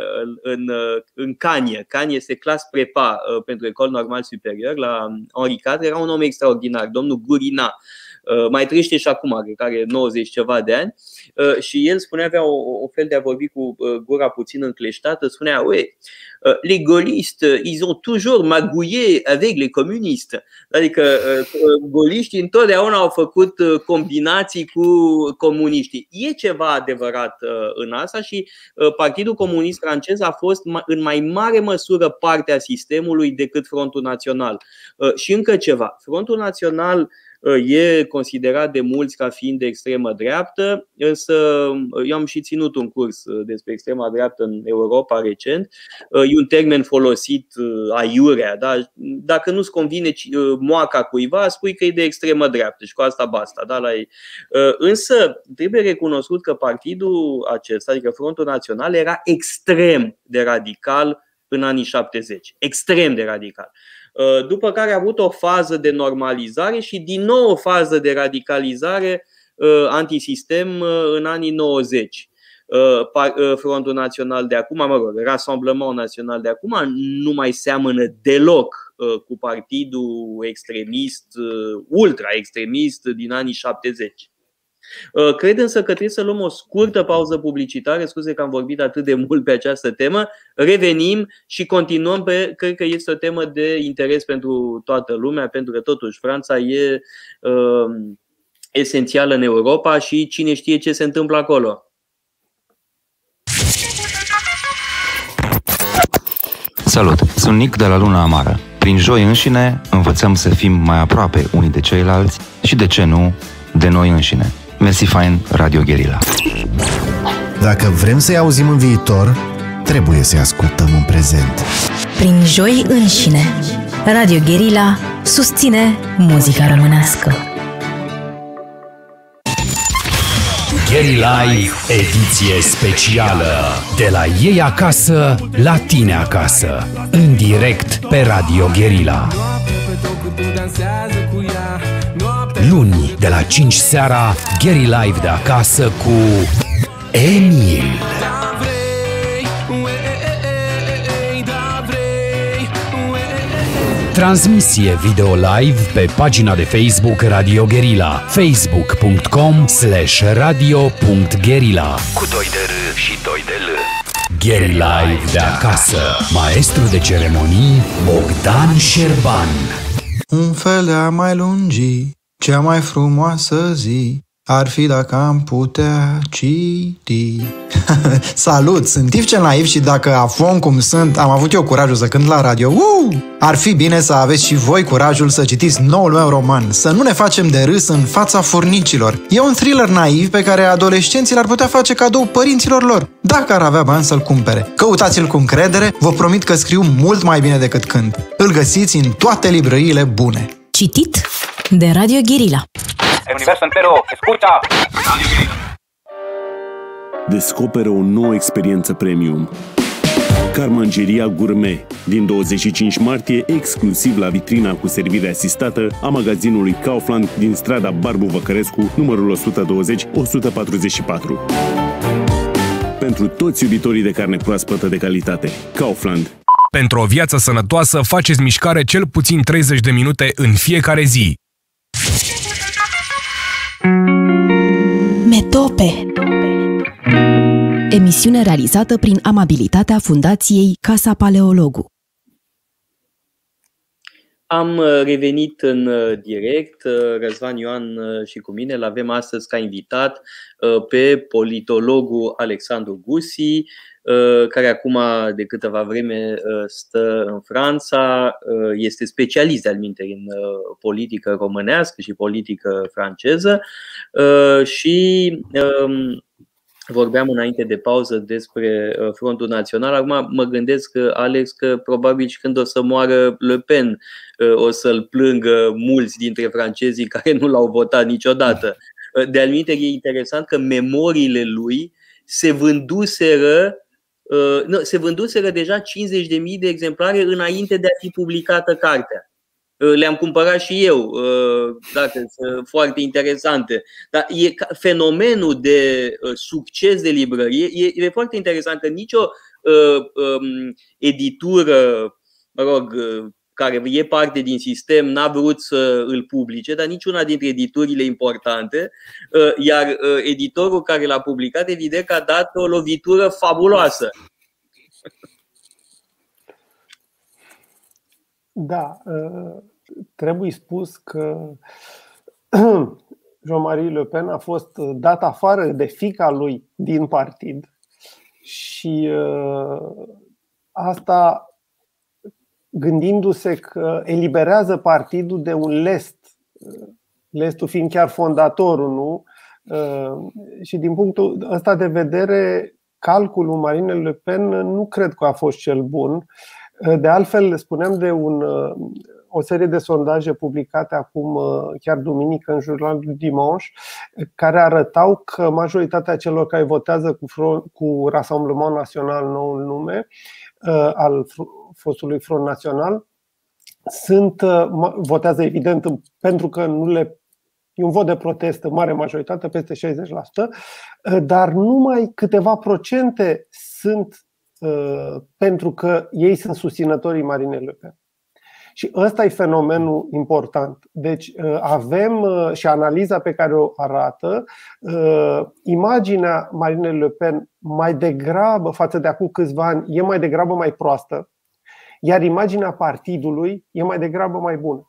în Cagnes. Cagnes este clas prepa pentru École Normale Supérieure la Henri IV. Era un om extraordinar, domnul Gurina. Mai trăiește și acum, cred că are 90 ceva de ani. Și el spunea, avea o fel de a vorbi cu gura puțin încleștată, spunea: "Oui, les gaullistes, ils ont toujours magouillé avec les communistes." Adică gauliștii întotdeauna au făcut combinații cu comuniștii. E ceva adevărat în asta și Partidul Comunist francez a fost în mai mare măsură parte a sistemului decât Frontul Național. Și încă ceva, Frontul Național e considerat de mulți ca fiind de extremă dreaptă, însă eu am și ținut un curs despre extrema dreaptă în Europa recent. E un termen folosit aiurea, da? Dacă nu-ți convine moaca cuiva, spui că e de extremă dreaptă și cu asta basta, da? Însă trebuie recunoscut că partidul acesta, adică Frontul Național, era extrem de radical în anii 70, extrem de radical. După care a avut o fază de normalizare și din nou o fază de radicalizare antisistem în anii 90. Frontul Național de acum, Rassemblement Național de acum nu mai seamănă deloc cu partidul extremist, ultra-extremist din anii 70. Cred însă că trebuie să luăm o scurtă pauză publicitară. Scuze că am vorbit atât de mult pe această temă. Revenim și continuăm cred că este o temă de interes pentru toată lumea, pentru că totuși Franța e esențială în Europa și cine știe ce se întâmplă acolo. Salut, sunt Nic de la Luna Amară. Prin Joi înșine învățăm să fim mai aproape unii de ceilalți și, de ce nu, de noi înșine. Mersi fain, Radio Guerilla. Dacă vrem să-i auzim în viitor, trebuie să-i ascultăm în prezent. Prin Joi înșine, Radio Guerilla susține muzica românească. Guerilla Live, ediție specială. De la ei acasă, la tine acasă. În direct pe Radio Guerilla. Luni, De la 5 seara, Gary Live de acasă cu Emil. Transmisie video live pe pagina de Facebook Radio Guerilla, facebook.com/radio.guerilla cu 2 de R și 2 de L. Gary Live de acasă. Maestru de ceremonii Bogdan Șerban. Un fel de a mai lungi cea mai frumoasă zi ar fi dacă am putea citi. Salut, sunt Yves cel naiv și dacă afon cum sunt, am avut eu curajul să cânt la radio. Ar fi bine să aveți și voi curajul să citiți noul meu roman, Să nu ne facem de râs în fața furnicilor. E un thriller naiv pe care adolescenții l-ar putea face cadou părinților lor, dacă ar avea bani să-l cumpere. Căutați-l cu încredere, vă promit că scriu mult mai bine decât cânt. Îl găsiți în toate librăriile bune. Citit de Radio Guerilla. El universo entero escucha. Descoperă o nouă experiență premium. Carmangeria Gourmet. Din 25 martie, exclusiv la vitrina cu servire asistată a magazinului Kaufland din strada Barbu Văcărescu, numărul 120-144. Pentru toți iubitorii de carne proaspătă de calitate. Kaufland. Pentru o viață sănătoasă, faceți mișcare cel puțin 30 de minute în fiecare zi. Metope. Emisiune realizată prin amabilitatea Fundației Casa Paleologu. Am revenit în direct, Răzvan Ioan și cu mine. L-avem astăzi ca invitat pe politologul Alexandru Gusi, care acum de câteva vreme stă în Franța, este specialist de-al minteri în politică românească și politică franceză și vorbeam înainte de pauză despre Frontul Național. Acum mă gândesc, Alex, că probabil și când o să moară Le Pen o să-l plângă mulți dintre francezii care nu l-au votat niciodată. De-al minteri, e interesant că memoriile lui se vânduseră deja 50.000 de exemplare înainte de a fi publicată cartea. Le-am cumpărat și eu, dacă sunt foarte interesante. Dar fenomenul de succes de librărie e foarte interesant, că nicio editură, care e parte din sistem, n-a vrut să îl publice, dar niciuna dintre editurile importante, iar editorul care l-a publicat, evident că a dat o lovitură fabuloasă. Da, trebuie spus că Jean-Marie Le Pen a fost dat afară de fiica lui din partid și asta gândindu-se că eliberează partidul de un lest, lestul fiind chiar fondatorul, nu? Și din punctul ăsta de vedere, calculul Marine Le Pen nu cred că a fost cel bun. De altfel, spuneam de o serie de sondaje publicate acum, chiar duminică, în jurnalul Dimanche, care arătau că majoritatea celor care votează cu Rassemblement Național, noul nume al fostului Front Național, votează evident pentru că e un vot de protest, mare majoritate, peste 60%, dar numai câteva procente sunt pentru că ei sunt susținătorii Marine Le Pen. Și ăsta e fenomenul important. Deci avem și analiza pe care o arată, imaginea Marine Le Pen mai degrabă, față de acum câțiva ani, e mai degrabă mai proastă, iar imaginea partidului e mai degrabă mai bună.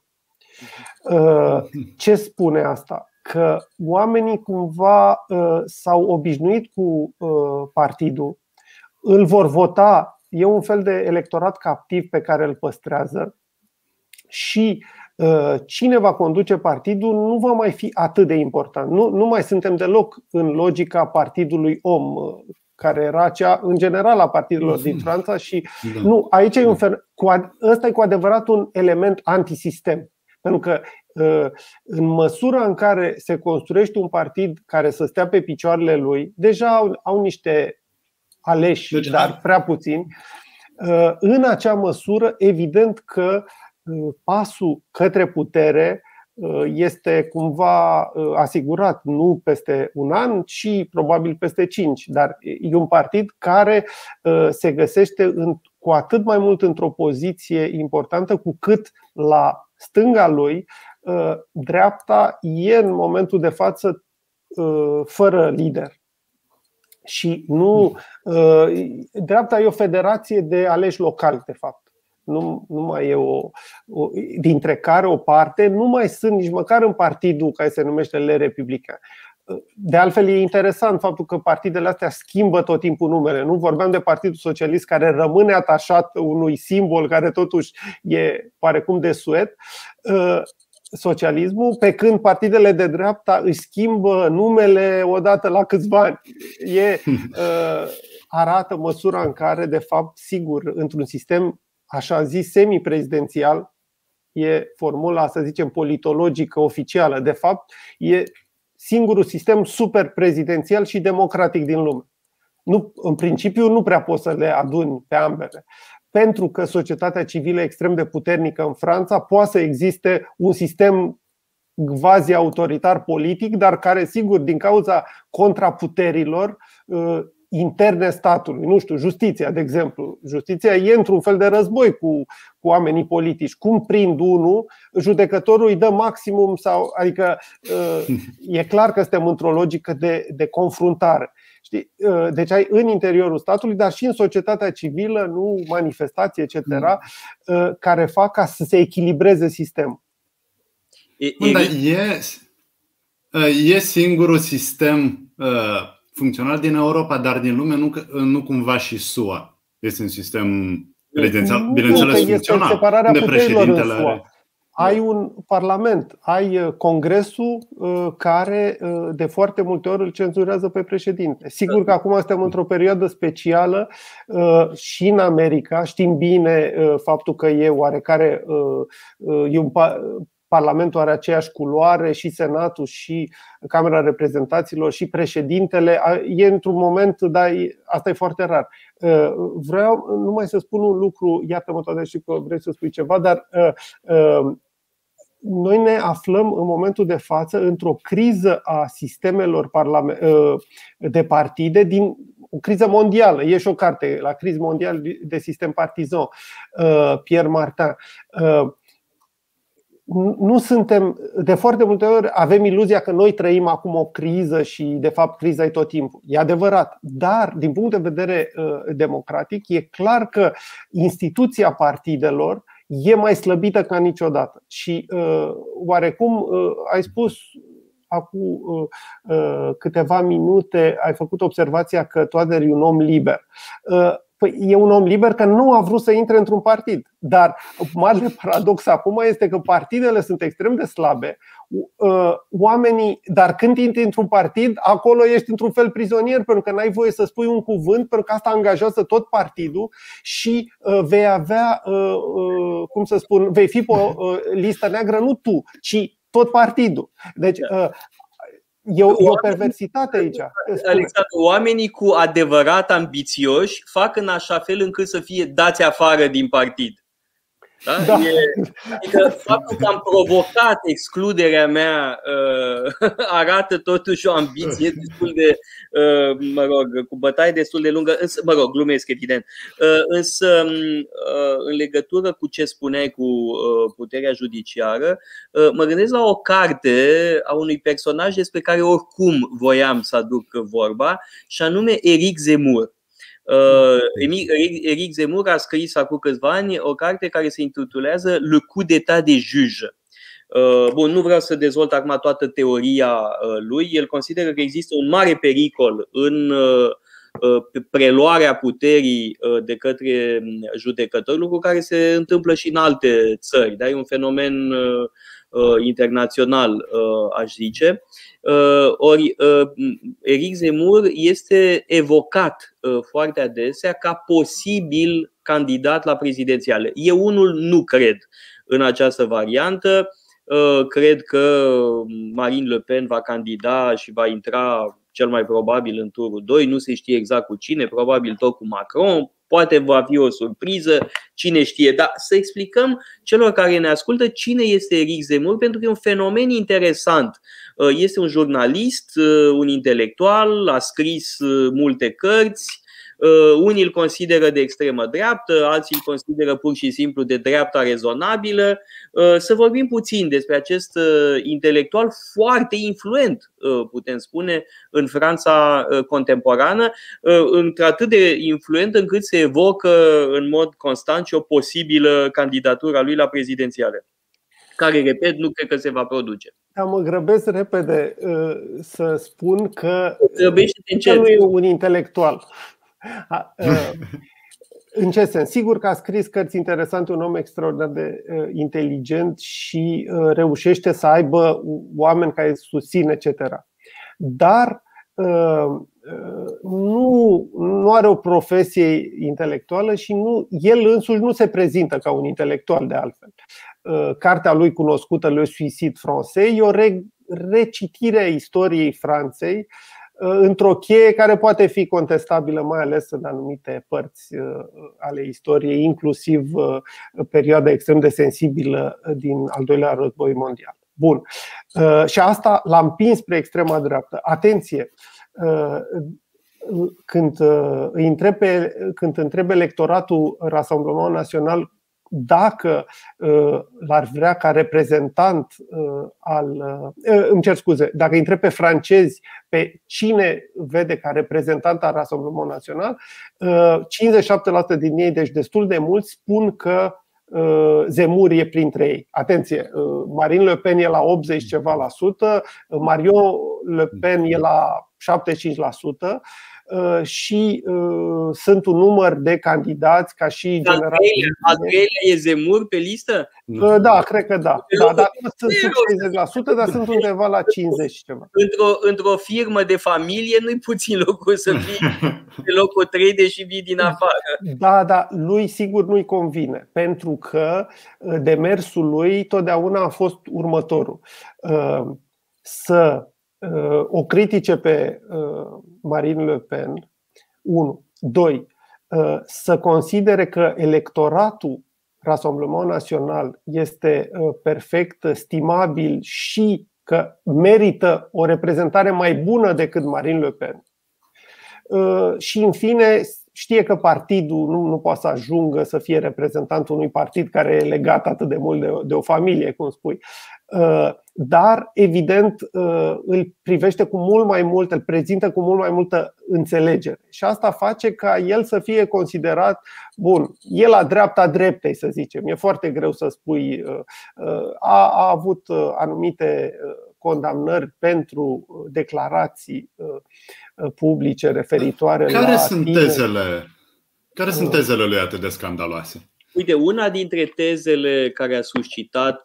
Ce spune asta? Că oamenii cumva s-au obișnuit cu partidul, îl vor vota, e un fel de electorat captiv pe care îl păstrează și cine va conduce partidul nu va mai fi atât de important. Nu mai suntem deloc în logica partidului om, care era cea în general a partidelor din Franța și nu, aici e ăsta e cu adevărat un element antisistem. Pentru că în măsura în care se construiește un partid care să stea pe picioarele lui, deja au niște aleși, dar prea puțini. În acea măsură, evident că pasul către putere este cumva asigurat nu peste un an, ci probabil peste 5. Dar e un partid care se găsește cu atât mai mult într-o poziție importantă, cu cât la stânga lui dreapta e în momentul de față fără lider. Și nu, dreapta e o federație de aleși locali, de fapt. Nu mai e dintre care o parte nu mai sunt nici măcar în partidul care se numește Le Republicain. De altfel e interesant faptul că partidele astea schimbă tot timpul numele. Nu vorbeam de Partidul Socialist, care rămâne atașat unui simbol care totuși e oarecum desuet, socialismul, pe când partidele de dreapta își schimbă numele odată la câțiva ani. Arată măsura în care, de fapt, sigur, într-un sistem așa zis semi-prezidențial, e formula, să zicem, politologică oficială. De fapt, e singurul sistem super prezidențial și democratic din lume. În principiu nu prea poți să le aduni pe ambele. Pentru că societatea civilă e extrem de puternică în Franța, poate să existe un sistem quasi-autoritar politic, dar care, sigur, din cauza contraputerilor interne statului, nu știu, justiția, de exemplu. Justiția e într-un fel de război cu oamenii politici. Cum prind unul, judecătorul îi dă maximum, adică e clar că suntem într-o logică de confruntare. Știi? Deci ai în interiorul statului, dar și în societatea civilă, nu manifestații, etc., care fac ca să se echilibreze sistemul. E singurul sistem funcțional din Europa, dar din lume nu cumva și SUA. Este un sistem prezidențial, bineînțeles, funcțional. Separarea puterilor în SUA. Ai un parlament, ai congresul care de foarte multe ori îl cenzurează pe președinte. Sigur că acum suntem într-o perioadă specială și în America. Știm bine faptul că e oarecare Parlamentul are aceeași culoare, și Senatul, și Camera Reprezentanților, și președintele. E într-un moment, dar asta e foarte rar. Vreau numai să spun un lucru, iartă-mă, toate, știu că vrei să spui ceva, dar noi ne aflăm în momentul de față într-o criză a sistemelor de partide, o criză mondială. E și o carte, La criză mondială de sistem partizan, Pierre Martin. Nu suntem, de foarte multe ori avem iluzia că noi trăim acum o criză și de fapt criza e tot timpul. E adevărat, dar din punct de vedere democratic e clar că instituția partidelor e mai slăbită ca niciodată. Și oarecum ai spus acum câteva minute, ai făcut observația că Toader e un om liber. Păi e un om liber că nu a vrut să intre într-un partid. Dar marele paradox acum este că partidele sunt extrem de slabe. Oamenii, dar când intri într-un partid, acolo ești într-un fel prizonier, pentru că n-ai voie să spui un cuvânt, pentru că asta angajează tot partidul și vei avea, cum să spun, vei fi pe o listă neagră, nu tu, ci tot partidul. Deci e o perversitate aici. Alexandru, oamenii cu adevărat ambițioși fac în așa fel încât să fie dați afară din partid. Da? Adică faptul că am provocat excluderea mea arată totuși o ambiție destul de, cu bătaie destul de lungă. Glumesc evident. Însă în legătură cu ce spuneai cu puterea judiciară, mă gândesc la o carte a unui personaj despre care oricum voiam să aduc vorba, și anume Éric Zemmour. Éric Zemmour a scris acum câțiva ani o carte care se intitulează Le coup d'état des juges. Bun, nu vreau să dezvolt acum toată teoria lui. El consideră că există un mare pericol în preluarea puterii de către judecători, lucru care se întâmplă și în alte țări. Da? E un fenomen internațional, aș zice. Ori Éric Zemmour este evocat foarte adesea ca posibil candidat la prezidențiale. Eu unul nu cred în această variantă. Cred că Marine Le Pen va candida și va intra cel mai probabil în turul 2. Nu se știe exact cu cine, probabil tot cu Macron. poate va fi o surpriză, cine știe. Dar să explicăm celor care ne ascultă cine este Eric Zemmour, pentru că e un fenomen interesant. Este un jurnalist, un intelectual, a scris multe cărți. Unii îl consideră de extremă dreaptă, alții îl consideră pur și simplu de dreapta rezonabilă. Să vorbim puțin despre acest intelectual foarte influent, putem spune, în Franța contemporană, într-atât de influent încât se evocă în mod constant și o posibilă candidatură a lui la prezidențiale, care, repet, nu cred că se va produce. Da, mă grăbesc repede să spun că nu e un intelectual. În ce sens? Sigur că a scris cărți interesante, un om extraordinar de inteligent și reușește să aibă oameni care îl susțin, etc. Dar nu are o profesie intelectuală și el însuși nu se prezintă ca un intelectual, de altfel. Cartea lui cunoscută, Le Suicide Français, e o recitire a istoriei Franței într-o cheie care poate fi contestabilă, mai ales în anumite părți ale istoriei, inclusiv perioada extrem de sensibilă din al doilea război mondial. Bun. Și asta l-a împins spre extrema dreaptă. Atenție! Când întreb electoratul Rassemblement Național dacă l-ar vrea ca reprezentant dacă întreb pe francezi pe cine vede ca reprezentant al Rassemblement Național, 57% din ei, deci destul de mulți, spun că Zemmour e printre ei. Atenție, Marine Le Pen e la 80 ceva la sută, Marion Le Pen e la 75%. Și sunt un număr de candidați ca și general. Al treilea e Zemmour pe listă? Da, cred că da. Dar sunt sub 60%, dar sunt undeva la 50 ceva. Într-o firmă de familie nu-i puțin locul să fii pe locul 3, deși vii din afară. Da, lui sigur nu-i convine, pentru că demersul lui totdeauna a fost următorul: să o critice pe Marine Le Pen, 1. 2. Să considere că electoratul Rassemblement Național este perfect stimabil și că merită o reprezentare mai bună decât Marine Le Pen. Și în fine știe că partidul nu poate să ajungă să fie reprezentantul unui partid care e legat atât de mult de o familie, cum spui. Dar, evident, îl privește cu mult mai mult, îl prezintă cu mult mai multă înțelegere. Și asta face ca el să fie considerat, bun, e la dreapta dreptei, să zicem. E foarte greu să spui. A avut anumite condamnări pentru declarații publice referitoare la Care sunt tezele lui atât de scandaloase? Uite, una dintre tezele care a suscitat,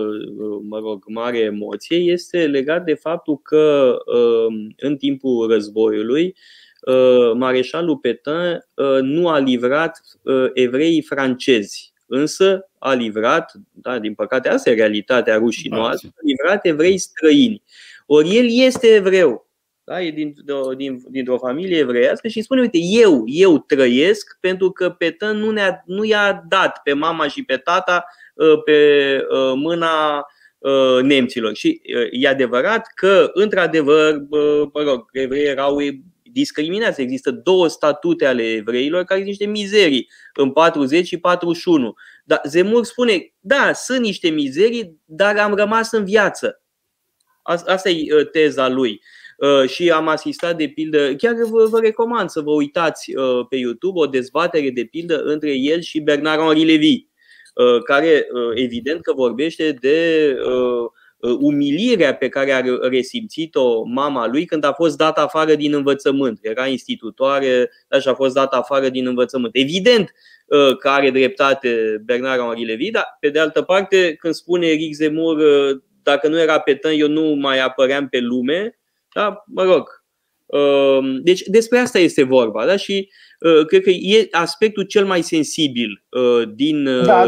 mare emoție este legat de faptul că în timpul războiului mareșalul Pétain nu a livrat evreii francezi, însă a livrat, da, din păcate asta e realitatea rușinoasă, a livrat evrei străini. Ori el este evreu. Da, e dintr-o familie evreiască și spune, uite, eu trăiesc pentru că Pétain nu i-a dat pe mama și pe tata pe mâna nemților. Și e adevărat că, într-adevăr, evreii erau discriminați. Există 2 statute ale evreilor care sunt niște mizerii, în 40 și 41. Dar Zemmour spune, da, sunt niște mizerii, dar am rămas în viață. Asta e teza lui. Și am asistat, de pildă, chiar vă recomand să vă uitați pe YouTube o dezbatere, de pildă, între el și Bernard-Henri Lévy, care evident că vorbește de umilirea pe care a resimțit-o mama lui când a fost dat afară din învățământ. Era institutoare și a fost dat afară din învățământ. Evident că are dreptate Bernard-Henri Lévy, dar pe de altă parte, când spune Eric Zemmour, dacă nu era Pétain, eu nu mai apăream pe lume. Da, mă rog. Deci despre asta este vorba, da? Și cred că e aspectul cel mai sensibil din. Da,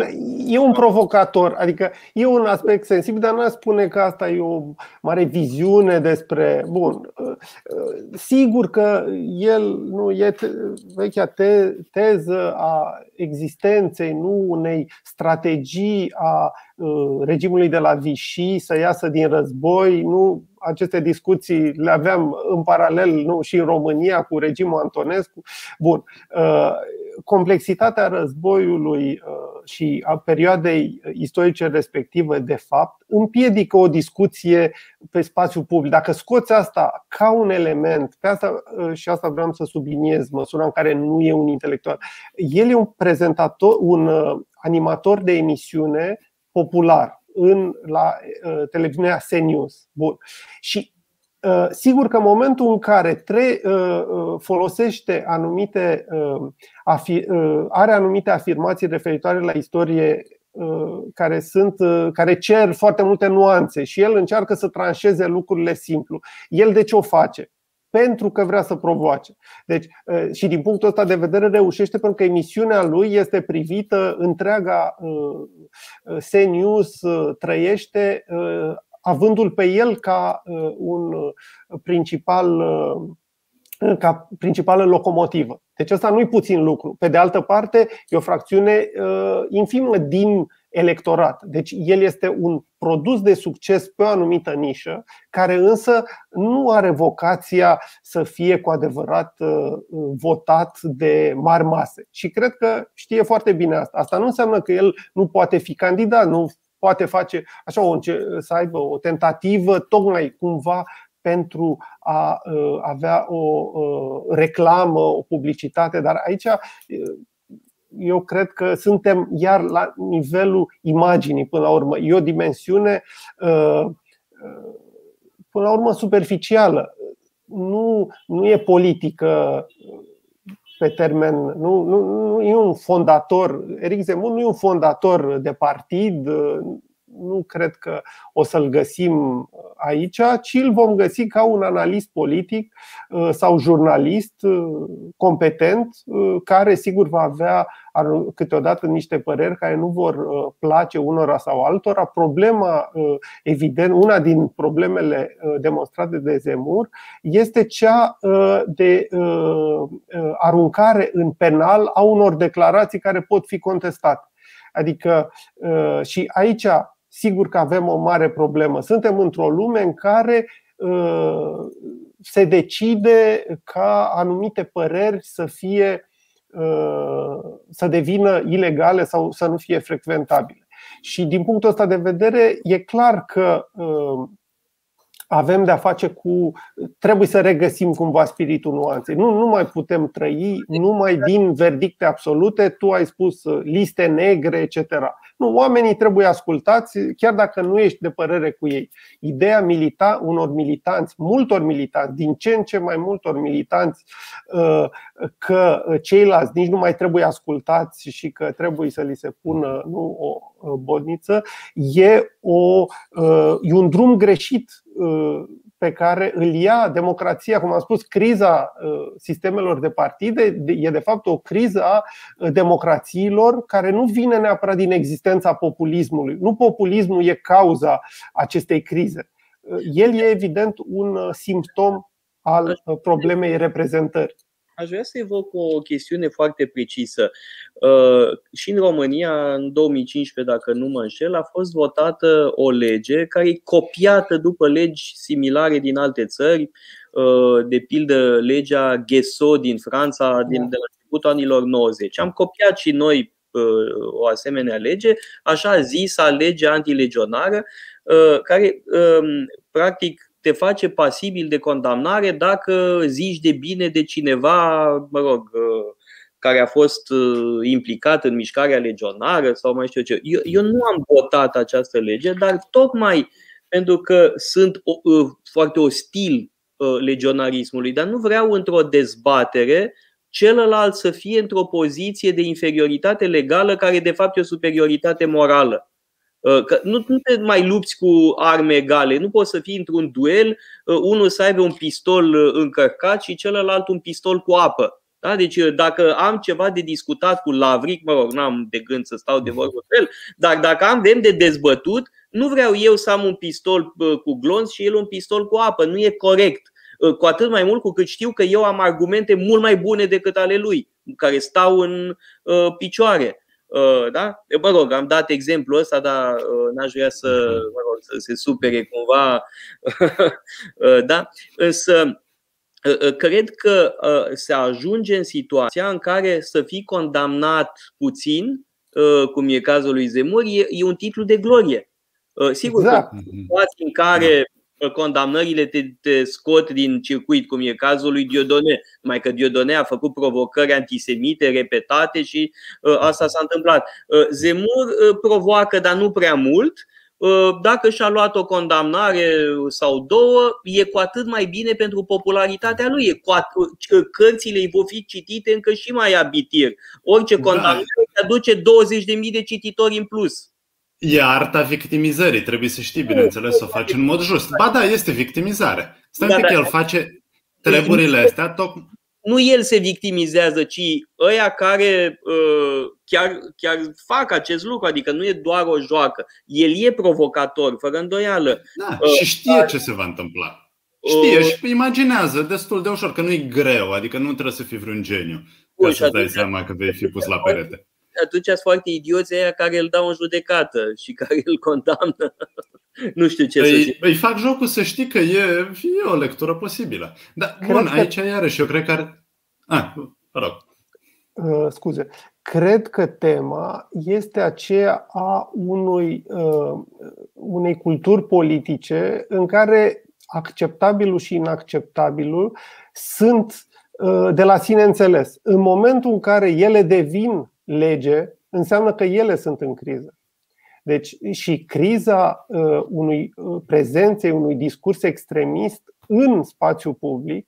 e un provocator, adică e un aspect sensibil, dar nu spune că asta e o mare viziune despre... Bun, sigur că el nu e vechea teză a existenței, nu unei strategii a regimului de la Vichy să iasă din război. Nu, aceste discuții le aveam în paralel, nu, și în România cu regimul Antonescu. Bun, complexitatea războiului și a perioadei istorice respective, de fapt, împiedică o discuție pe spațiu public. Dacă scoți asta ca un element, pe asta, și asta vreau să subliniez, măsura în care nu e un intelectual, el e un prezentator, un animator de emisiune popular la televiziunea CNews. Bun. Și sigur că în momentul în care folosește are anumite afirmații referitoare la istorie care cer foarte multe nuanțe și el încearcă să tranșeze lucrurile simplu. El de ce o face? Pentru că vrea să provoace. Deci, și din punctul ăsta de vedere reușește, pentru că emisiunea lui este privită, întreaga CNews trăiește avându-l pe el ca principală locomotivă. Deci ăsta nu-i puțin lucru. Pe de altă parte, e o fracțiune infimă din electorat. Deci el este un produs de succes pe o anumită nișă, care însă nu are vocația să fie cu adevărat votat de mari mase. Și cred că știe foarte bine asta. Asta nu înseamnă că el nu poate fi candidat, nu poate face așa să aibă o tentativă tocmai cumva pentru a avea o reclamă, o publicitate, dar aici eu cred că suntem iar la nivelul imaginii până la urmă. E o dimensiune până la urmă superficială. Nu e politică pe termen, nu e un fondator. Eric Zemmour nu e un fondator de partid. Nu cred că o să-l găsim aici, ci îl vom găsi ca un analist politic sau jurnalist competent, care sigur va avea câteodată niște păreri care nu vor place unora sau altora. Problema, evident, una din problemele demonstrate de Zemmour este cea de aruncare în penal a unor declarații care pot fi contestate. Adică și aici sigur că avem o mare problemă. Suntem într-o lume în care se decide ca anumite păreri să devină ilegale sau să nu fie frecventabile. Și din punctul ăsta de vedere e clar că avem de-a face trebuie să regăsim cumva spiritul nuanței. Nu mai putem trăi numai din verdicte absolute. Tu ai spus liste negre, etc. Nu, oamenii trebuie ascultați, chiar dacă nu ești de părere cu ei. Ideea multor militanți, din ce în ce mai multor militanți, că ceilalți nici nu mai trebuie ascultați și că trebuie să li se pună o bodniță, e un drum greșit pe care îl ia democrația. Cum am spus, criza sistemelor de partide e de fapt o criză a democrațiilor care nu vine neapărat din existența populismului. Nu populismul e cauza acestei crize. El e evident un simptom al problemei reprezentării. Aș vrea să evoc o chestiune foarte precisă. Și în România, în 2015, dacă nu mă înșel, a fost votată o lege care e copiată după legi similare din alte țări, de pildă legea Guessot din Franța de la începutul anilor 90. Am copiat și noi o asemenea lege, așa zisa lege antilegionară, care practic te face pasibil de condamnare dacă zici de bine de cineva, care a fost implicat în mișcarea legionară sau mai știu ce. Eu nu am votat această lege, dar tocmai pentru că sunt foarte ostil legionarismului, dar nu vreau într-o dezbatere celălalt să fie într-o poziție de inferioritate legală care de fapt e o superioritate morală. Că nu te mai lupți cu arme egale. Nu poți să fii într-un duel, unul să aibă un pistol încărcat și celălalt un pistol cu apă. Da? Deci dacă am ceva de discutat cu Lavric, mă rog, n-am de gând să stau de vorbă cu el, dar dacă avem de dezbătut, nu vreau eu să am un pistol cu glonț și el un pistol cu apă. Nu e corect. Cu atât mai mult cu cât știu că eu am argumente mult mai bune decât ale lui, care stau în picioare. Da? Mă rog, am dat exemplul ăsta, dar n-aș vrea să se supere cumva. Da? Însă cred că se ajunge în situația în care să fii condamnat puțin, cum e cazul lui Zemmour, e un titlu de glorie. Sigur, exact. Că situații în care condamnările te scot din circuit, cum e cazul lui Dieudonné, numai că Dieudonné a făcut provocări antisemite repetate și asta s-a întâmplat. Zemmour provoacă, dar nu prea mult. Dacă și-a luat o condamnare sau două, e cu atât mai bine pentru popularitatea lui. Cărțile îi vor fi citite încă și mai abitir. Orice condamnare aduce 20.000 de cititori în plus. E arta victimizării, trebuie să știi, bineînțeles, să o faci în mod just. Ba da, este victimizare. Stai un pic, el face treburile astea. Nu el se victimizează, ci ăia care chiar fac acest lucru, adică nu e doar o joacă. El e provocator, fără îndoială. Da, și știe ce se va întâmpla. Știe și imaginează destul de ușor, că nu e greu, adică nu trebuie să fii vreun geniu ca să-ți dai seama că vei fi pus la perete. Atunci sunt foarte idioți aia care îl dau în judecată și care îl condamnă. Nu știu ce să zic. Îi fac jocul să știi că e o lectură posibilă. Dar bun, aici iarăși eu cred că scuze. Cred că tema este aceea a unei culturi politice în care acceptabilul și inacceptabilul sunt de la sine înțeles. În momentul în care ele devin lege, înseamnă că ele sunt în criză. Deci și criza prezenței unui discurs extremist în spațiu public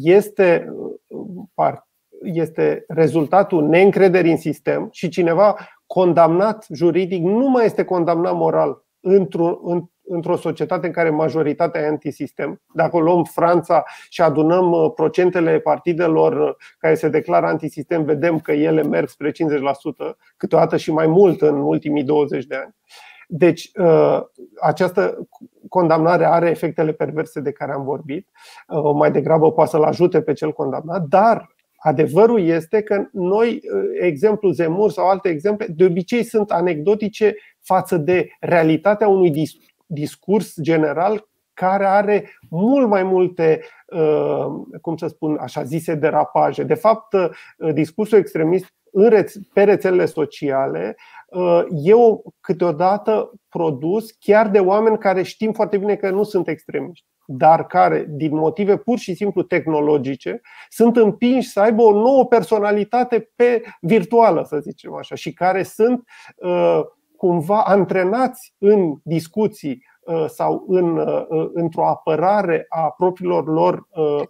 este rezultatul neîncrederii în sistem și cineva condamnat juridic nu mai este condamnat moral într-o societate în care majoritatea e antisistem. Dacă luăm Franța și adunăm procentele partidelor care se declară antisistem, vedem că ele merg spre 50%, câteodată și mai mult în ultimii 20 de ani. Deci această condamnare are efectele perverse de care am vorbit. Mai degrabă poate să-l ajute pe cel condamnat, dar adevărul este că noi, exemplul Zemmour sau alte exemple, de obicei sunt anecdotice față de realitatea unui discurs general care are mult mai multe, cum să spun, așa zise derapaje. De fapt, discursul extremist pe rețelele sociale e câteodată produs chiar de oameni care știm foarte bine că nu sunt extremiști, dar care, din motive pur și simplu tehnologice, sunt împinși să aibă o nouă personalitate virtuală, să zicem așa, și care sunt cumva antrenați în discuții sau într-o apărare a propriilor lor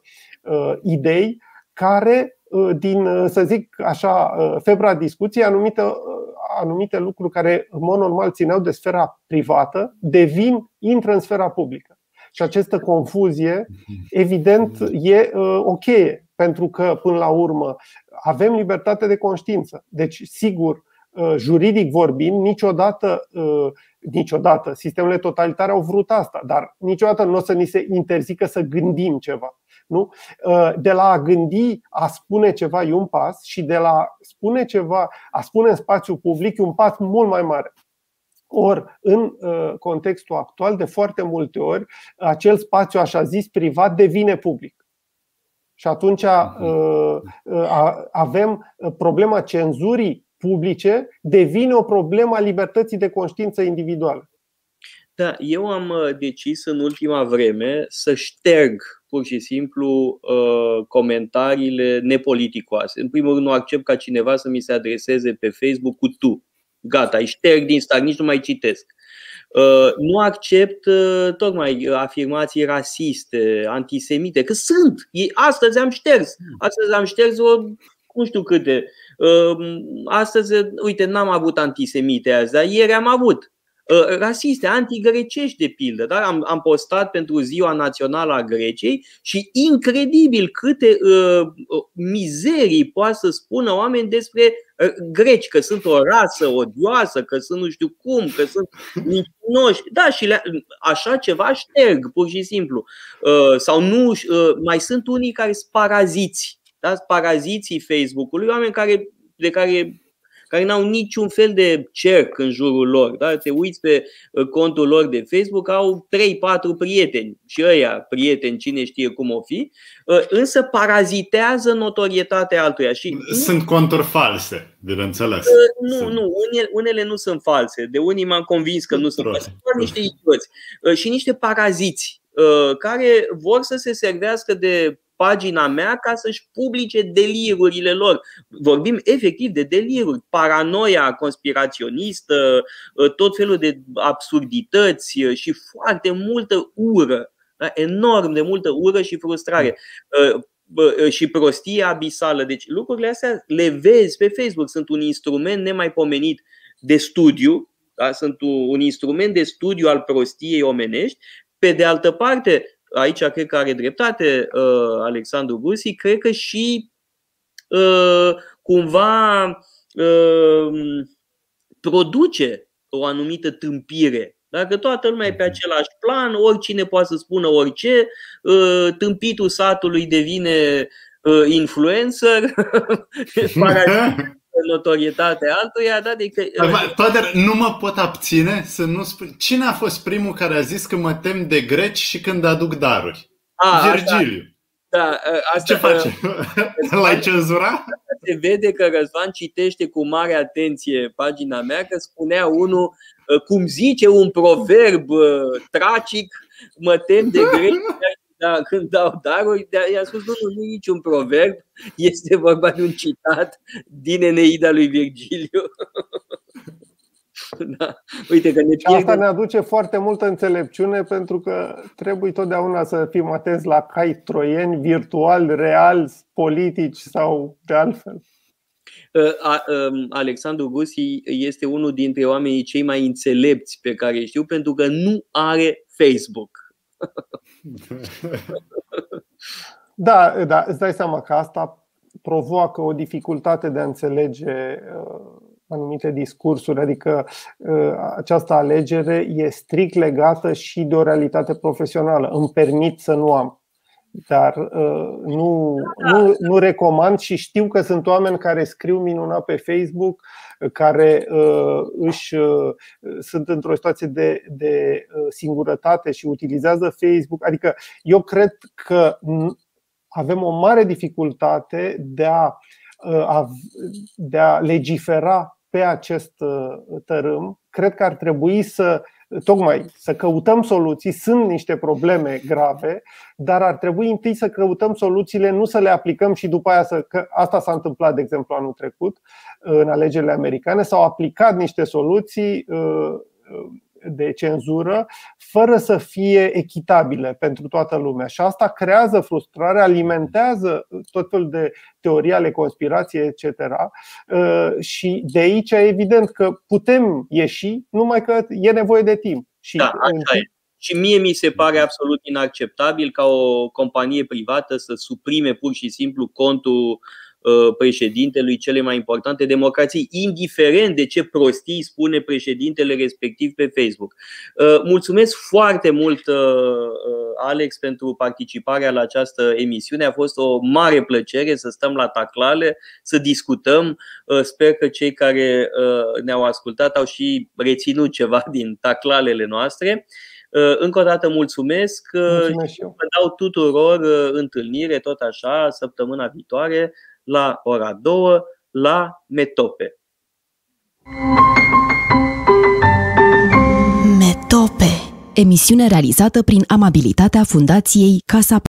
idei, care, din, să zic așa, febra discuției, anumite lucruri care în mod normal țineau de sfera privată intră în sfera publică. Și această confuzie, evident, e o cheie, pentru că, până la urmă, avem libertate de conștiință. Deci, sigur, juridic vorbind, niciodată sistemele totalitare au vrut asta, dar niciodată nu o să ni se interzică să gândim ceva. Nu? De la a gândi, a spune ceva e un pas, și de la spune ceva, a spune în spațiu public e un pas mult mai mare. Ori, în contextul actual, de foarte multe ori, acel spațiu așa zis privat devine public. Și atunci avem problema cenzurii publice, devine o problemă a libertății de conștiință individuală. Da, eu am decis în ultima vreme să șterg pur și simplu comentariile nepoliticoase. În primul rând, nu accept ca cineva să mi se adreseze pe Facebook cu tu. Gata, îi șterg din start, nici nu mai citesc. Nu accept tocmai afirmații rasiste, antisemite, că sunt. Astăzi am șters. Astăzi am șters nu știu câte. Astăzi, uite, n-am avut antisemite azi, dar ieri am avut. rasiste, antigrecești de pildă. Da? Am postat pentru Ziua Națională a Greciei și incredibil câte mizerii poate să spună oameni despre greci, că sunt o rasă odioasă, că sunt nu știu cum, că sunt mincinoși. Da, și așa ceva șterg, pur și simplu. Sau nu, mai sunt unii care sunt paraziți. Da? Paraziții Facebook-ului, oameni care n-au niciun fel de cerc în jurul lor. Da? Te uiți pe contul lor de Facebook, au 3-4 prieteni și ăia prieteni, cine știe cum o fi, însă parazitează notorietatea altuia. Sunt conturi false, bineînțeles. Nu, unele nu sunt false. De unii m-am convins că nu sunt false. Sunt doar niște idioți și niște paraziți care vor să se servească de pagina mea ca să-și publice delirurile lor. Vorbim efectiv de deliruri, paranoia conspiraționistă, tot felul de absurdități și foarte multă ură, da? Enorm de multă ură și frustrare și prostie abisală. Deci lucrurile astea le vezi pe Facebook, sunt un instrument nemaipomenit de studiu, da? Sunt un instrument de studiu al prostiei omenești. Pe de altă parte, aici cred că are dreptate Alexandru Gusi, cred că și cumva produce o anumită tâmpire. Dacă toată lumea e pe același plan, oricine poate să spună orice, tâmpitul satului devine influencer, notorietatea altuia, da? Toader, nu mă pot abține să nu spun. Cine a fost primul care a zis că mă tem de greci și când aduc daruri? Virgiliu. Da, asta, ce face? L-ai cenzurat? Se vede că Răzvan citește cu mare atenție pagina mea, că spunea unul, cum zice un proverb tragic, mă tem de greci. Da, când dau daruri, i-a spus nu e niciun proverb, este vorba de un citat din Eneida lui Virgiliu. Da. Uite că asta ne aduce foarte multă înțelepciune, pentru că trebuie totdeauna să fim atenți la cai troieni, virtuali, reali, politici sau de altfel. Alexandru Gusi este unul dintre oamenii cei mai înțelepți pe care știu, pentru că nu are Facebook. Da, îți dai seama că asta provoacă o dificultate de a înțelege anumite discursuri, adică această alegere e strict legată și de o realitate profesională. Îmi permit să nu am, dar nu recomand și știu că sunt oameni care scriu minunat pe Facebook, care sunt într-o situație de singurătate și utilizează Facebook. Adică eu cred că avem o mare dificultate de a legifera pe acest tărâm. Cred că ar trebui să căutăm soluții. Sunt niște probleme grave, dar ar trebui întâi să căutăm soluțiile, nu să le aplicăm și după aia că asta s-a întâmplat, de exemplu, anul trecut în alegerile americane. S-au aplicat niște soluții de cenzură fără să fie echitabile pentru toată lumea. Și asta creează frustrare, alimentează tot felul de teorii ale conspirației, etc. Și de aici e evident că putem ieși, numai că e nevoie de timp. Da, așa e. Și mie mi se pare absolut inacceptabil ca o companie privată să suprime pur și simplu contul președintelui cele mai importante democrații, indiferent de ce prostii spune președintele respectiv pe Facebook. Mulțumesc foarte mult, Alex, pentru participarea la această emisiune. A fost o mare plăcere să stăm la taclale, să discutăm. Sper că cei care ne-au ascultat au și reținut ceva din taclalele noastre. Încă o dată mulțumesc și vă dau tuturor întâlnire tot așa săptămâna viitoare la ora 2 la Metope. Metope, emisiune realizată prin amabilitatea Fundației Casa